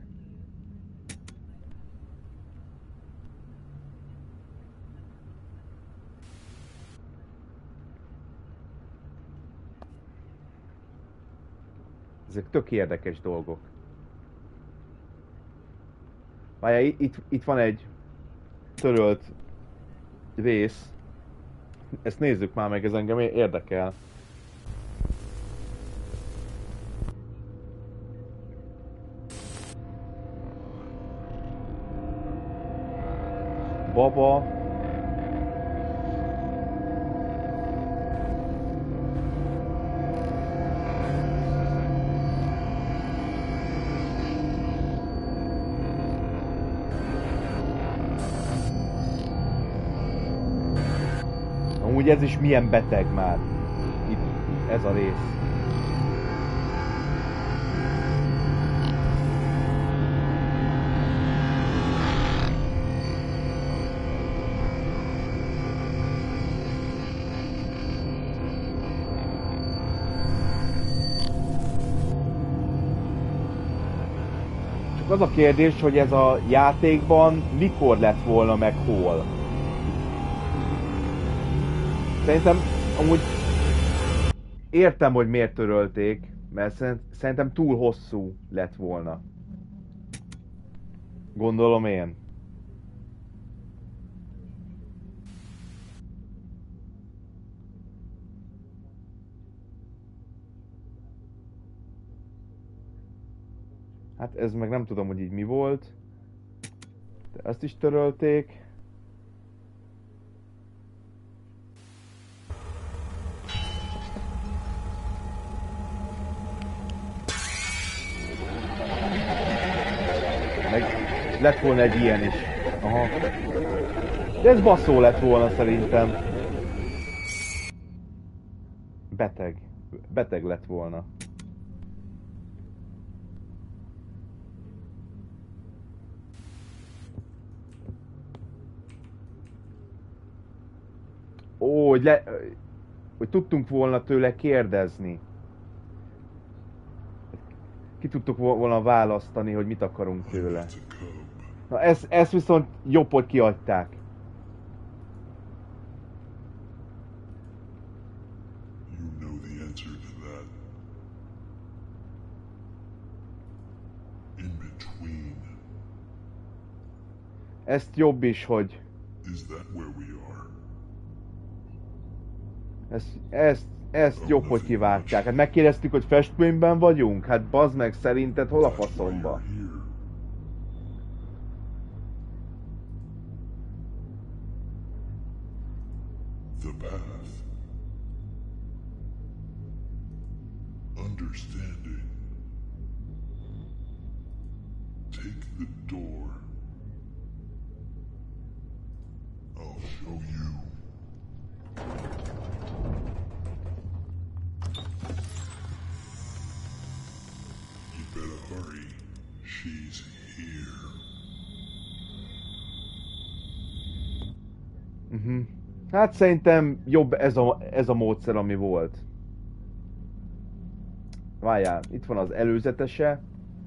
Ezek tök érdekes dolgok. Várjál, itt, itt van egy törölt rész. Ezt nézzük már meg, ez engem érdekel. Baba. Amúgy ez is milyen beteg már. Itt ez a rész. Csak az a kérdés, hogy ez a játékban mikor lett volna, meg hol. Szerintem amúgy értem, hogy miért törölték, mert szerintem túl hosszú lett volna. Gondolom én. Hát ez meg nem tudom, hogy így mi volt. De ezt is törölték. Meg lett volna egy ilyen is. Aha. De ez baszó lett volna szerintem. Beteg. Beteg lett volna. Ó, hogy, le, hogy tudtunk volna tőle kérdezni. Ki tudtuk volna választani, hogy mit akarunk tőle. Na ezt, ezt viszont jobb, hogy kiadták. Ezt jobb is, hogy... Ezt, ezt, ezt jobb, hogy kivágták. Hát megkérdeztük, hogy festményben vagyunk? Hát bazd meg, szerinted hol a faszomba? The path. Understanding. Take the door. I'll show you. You better hurry. She's here. Uh-huh. Hát szerintem jobb ez a, ez a módszer, ami volt. Várjál, itt van az előzetese.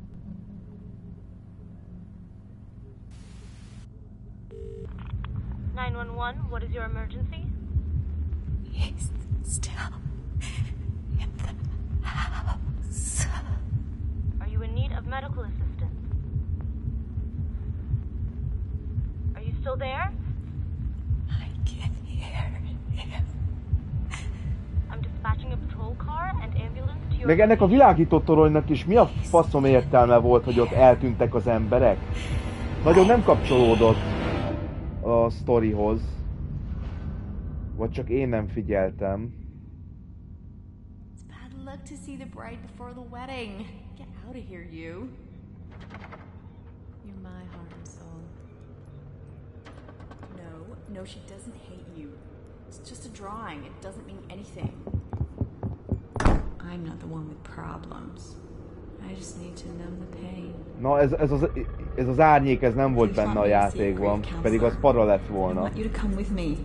nine one one, what is your emergency? He's still in the house. Are you in need of medical assistance? Are you still there? I can hear him. I'm dispatching a patrol car and ambulance to your... Meg ennek a világító toronynak is mi a faszom értelme volt, hogy ott eltűntek az emberek? Nagyon nem kapcsolódott a sztorihoz. Vagy csak én nem figyeltem. It's bad luck to see the bride before the wedding. Get out of here, you. You're my heart and soul. No, no, she doesn't hate you. It's just a drawing. It doesn't mean anything. I'm not the one with problems. I just need to numb the pain. Na, ez, ez, az, ez az árnyék, ez nem volt benne a játékban, pedig az para lett I volna. want you to come with me.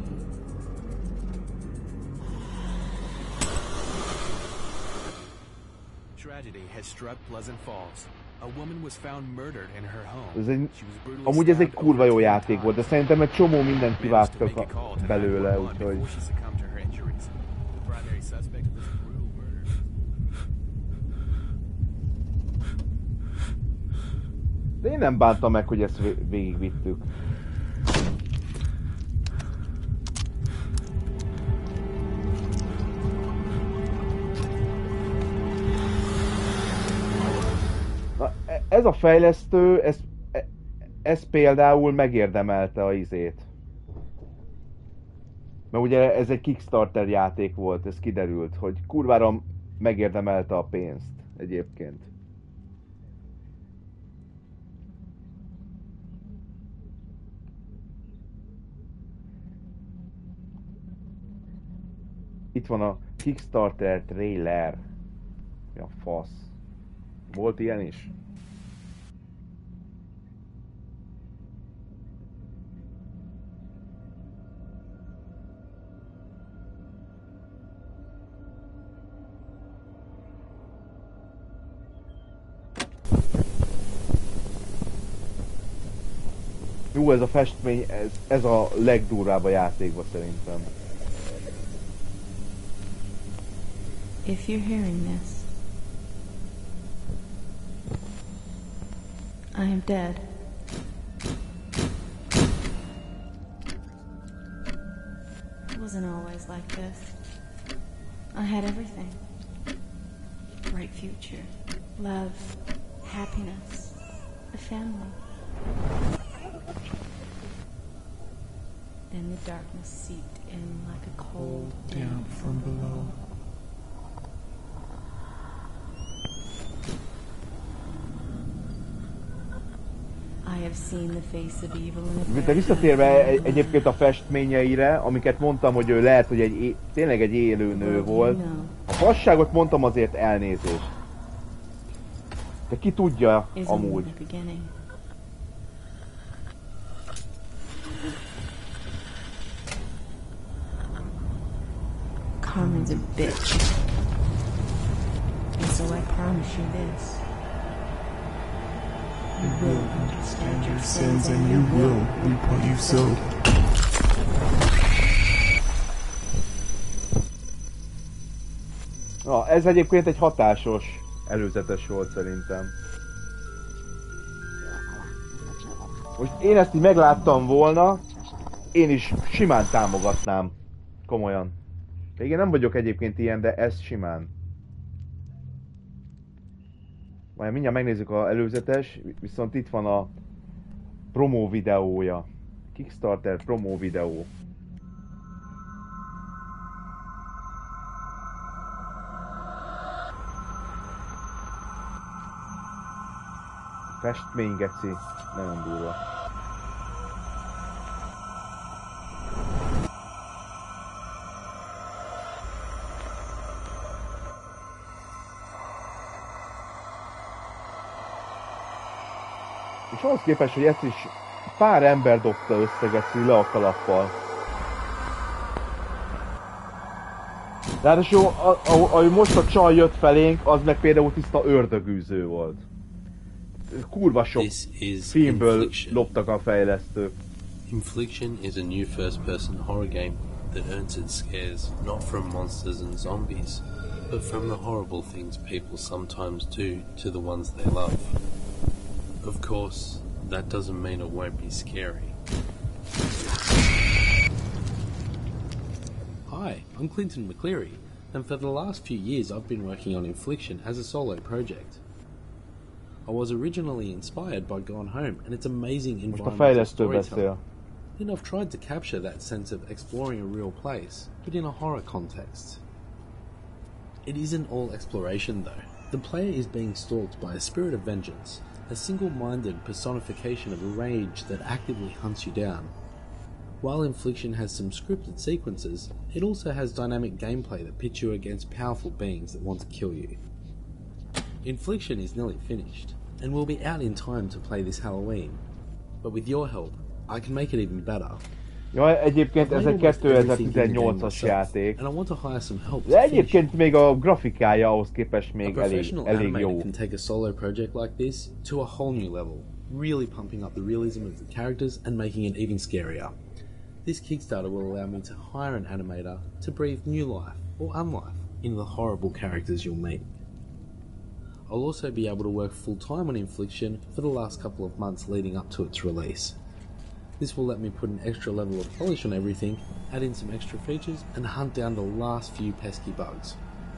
Tragedy has struck Pleasant Falls. A woman was found murdered in her home. Ez egy, She was brutally amúgy ez egy stabbed kurva over jó ten játék volt, de times. szerintem egy csomó mindent Managed to kivágtak make a call to belőle, nine one one úgyhogy... before she succumbed to her injuries. The primary suspect of this brutal murder. De én nem bántam meg, hogy ezt vé- végigvittük. Na, e- ez a fejlesztő, ez, e- ez például megérdemelte a izét. Mert ugye ez egy Kickstarter játék volt, ez kiderült, hogy kurvára megérdemelte a pénzt egyébként. Itt van a Kickstarter trailer. Mi a fasz? Volt ilyen is? Jó, ez a festmény, ez, ez a legdurvább a játékban szerintem. If you're hearing this, I am dead. It wasn't always like this. I had everything. Bright future, love, happiness, a family. Then the darkness seeped in like a cold Down from below. I have seen the face of evil in a De visszatérve egy- egyébként a festményeire, amiket mondtam, hogy ő lehet, hogy egy, é- tényleg egy élő nő volt. A fasságot mondtam, azért elnézést. De ki tudja is only amúgy. the beginning. Carmen's a bitch. And so I promise you this. You will understand your sins and you will reap what you sow. Na, ez egyébként egy hatásos előzetes volt szerintem. Most én ezt így megláttam volna, én is simán támogatnám. Komolyan. De igen, nem vagyok egyébként ilyen, de ez simán. Majd mindjárt megnézzük az előzetes, viszont itt van a promó videója. Kickstarter promó videó. Festmény, geci. Nagyon durva. És ahhoz képest, hogy ezt is pár ember dobta össze, geci, le a kalappal. Ráadásul, ahogy most a csaj jött felénk, az meg például tiszta ördögűző volt. Kurva sok filmből Infliction. Loptak a fejlesztők. Infliction is a new first-person horror game that earns its scares not from monsters and zombies, but from the horrible things people sometimes do to the ones they love. Of course, that doesn't mean it won't be scary. Hi, I'm Clinton McCleary, and for the last few years I've been working on Infliction as a solo project. I was originally inspired by Gone Home and its amazing environmental storytelling. Then I've tried to capture that sense of exploring a real place, but in a horror context. It isn't all exploration though. The player is being stalked by a spirit of vengeance, a single-minded personification of a rage that actively hunts you down. While Infliction has some scripted sequences, it also has dynamic gameplay that pits you against powerful beings that want to kill you. Infliction is nearly finished, and will be out in time to play this Halloween. But with your help, I can make it even better. Ja, egyébként ez egy kétezer-tizennyolcas játék. De egyébként még a grafikája ahhoz képest még elég, elég jó. Can take a solo project like this to a whole new level, really pumping up the realism of the characters and making it even scarier. This Kickstarter will allow me to hire an animator to breathe new life or unlife into the horrible characters you'll meet. I'll also be able to work full-time on Infliction for the last couple of months leading up to its release. This will let me put an extra level of polish on everything, add in some extra features, and hunt down the last few pesky bugs.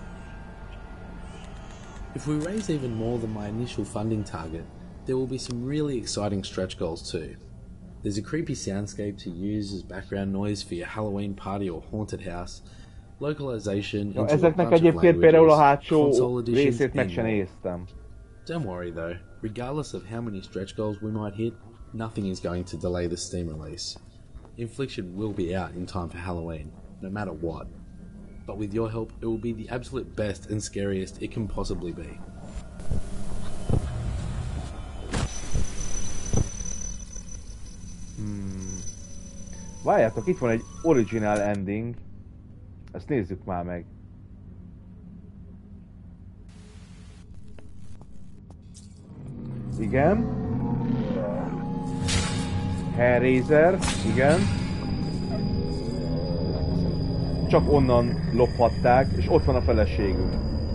If we raise even more than my initial funding target, there will be some really exciting stretch goals too. There's a creepy soundscape to use as background noise for your Halloween party or haunted house, localization into a bunch of languages, console editions, and more. Don't worry though, regardless of how many stretch goals we might hit, nothing is going to delay the Steam release. Infliction will be out in time for Halloween, no matter what. But with your help, it will be the absolute best and scariest it can possibly be. Hmm. Várjátok, itt van egy original ending. Ezt nézzük már meg. Igen. Hellraiser, igen. Csak onnan lophatták, és ott van a feleségünk.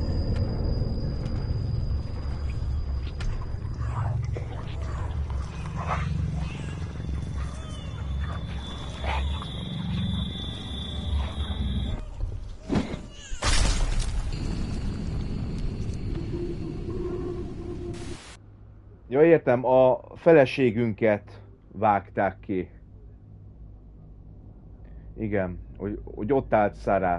Ja, értem, a feleségünket vágták ki. Igen, hogy, hogy ott állt Sarah.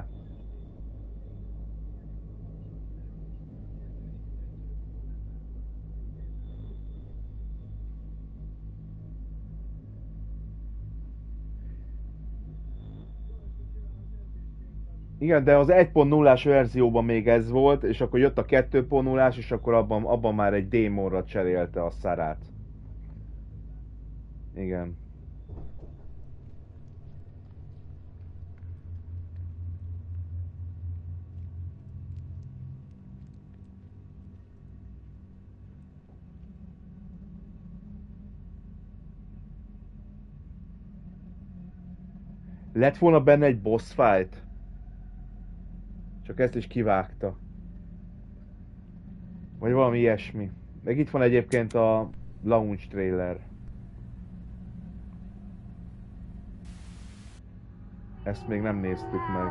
Igen, de az egy pont nullás verzióban még ez volt, és akkor jött a kettő pont nullás, és akkor abban, abban már egy démonra cserélte a Sarah-t. Igen. Lett volna benne egy boss fight? Csak ezt is kivágta. Vagy valami ilyesmi. Meg itt van egyébként a launch trailer. Ezt még nem néztük meg.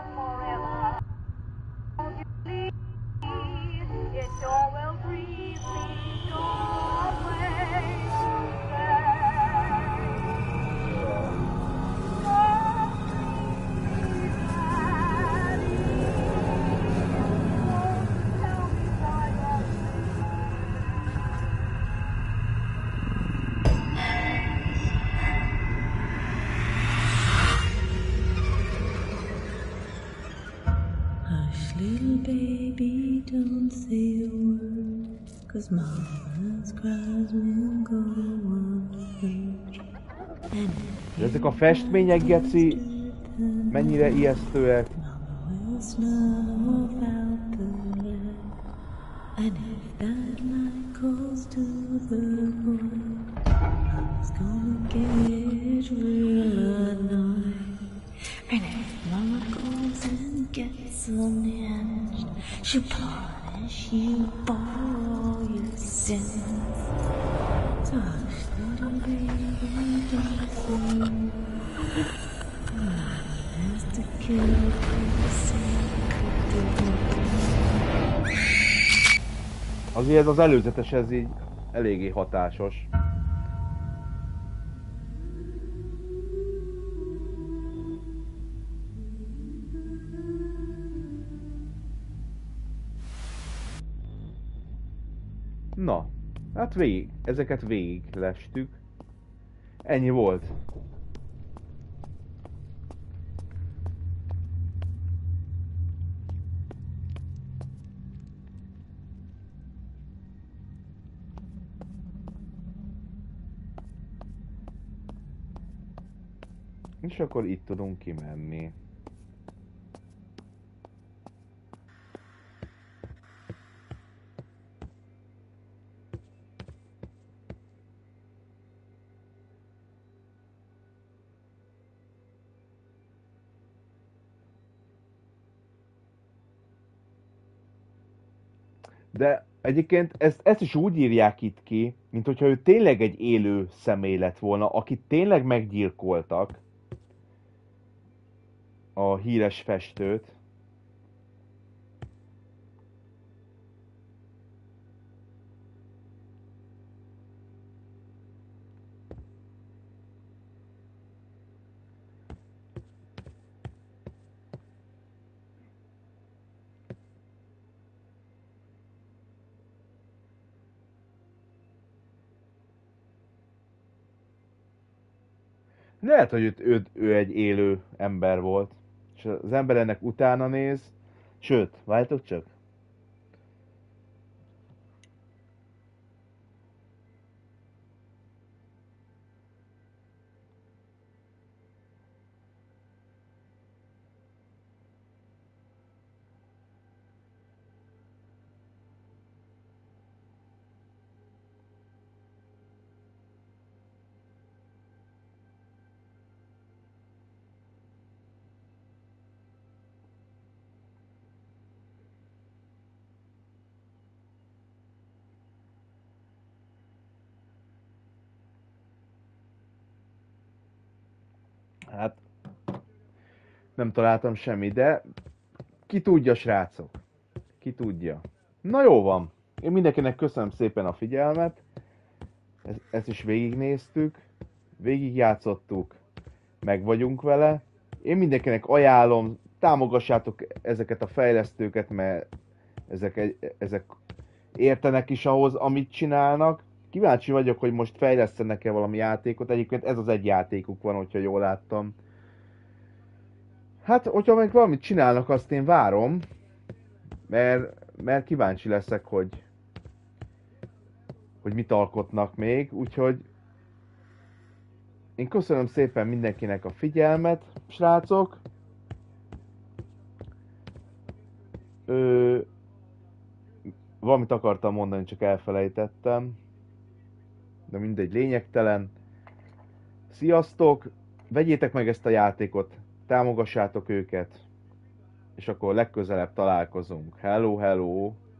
Ezek a festmények, geci, mennyire ijesztőek. the snow without the light. And if that light goes to the void, it's gonna get real annoying. And if Mama goes and gets unhinged, she'll punish you for all your sins. So hush, little baby, don't sing. Has to kill the same. Azért ez az előzetes, ez így eléggé hatásos. Na, hát végig, ezeket végig lestük. Ennyi volt. És akkor itt tudunk kimenni. De egyébként ezt, ezt is úgy írják itt ki, mint hogyha ő tényleg egy élő személy lett volna, akit tényleg meggyilkoltak, a híres festőt. Lehet, hogy ő, ő, ő egy élő ember volt. És az ember ennek utána néz. Sőt, várjátok csak. Hát nem találtam semmi, de ki tudja, srácok. Ki tudja. Na jó van. Én mindenkinek köszönöm szépen a figyelmet. Ezt, ezt is végignéztük. Végigjátszottuk. Meg vagyunk vele. Én mindenkinek ajánlom, támogassátok ezeket a fejlesztőket, mert ezek, ezek értenek is ahhoz, amit csinálnak. Kíváncsi vagyok, hogy most fejlesztenek-e valami játékot. Egyébként ez az egy játékuk van, hogyha jól láttam. Hát, hogyha meg valamit csinálnak, azt én várom. Mert, mert kíváncsi leszek, hogy hogy mit alkotnak még. Úgyhogy én köszönöm szépen mindenkinek a figyelmet, srácok. Ö, valamit akartam mondani, csak elfelejtettem. De mindegy, lényegtelen. Sziasztok! Vegyétek meg ezt a játékot, támogassátok őket, és akkor legközelebb találkozunk. Hello, hello!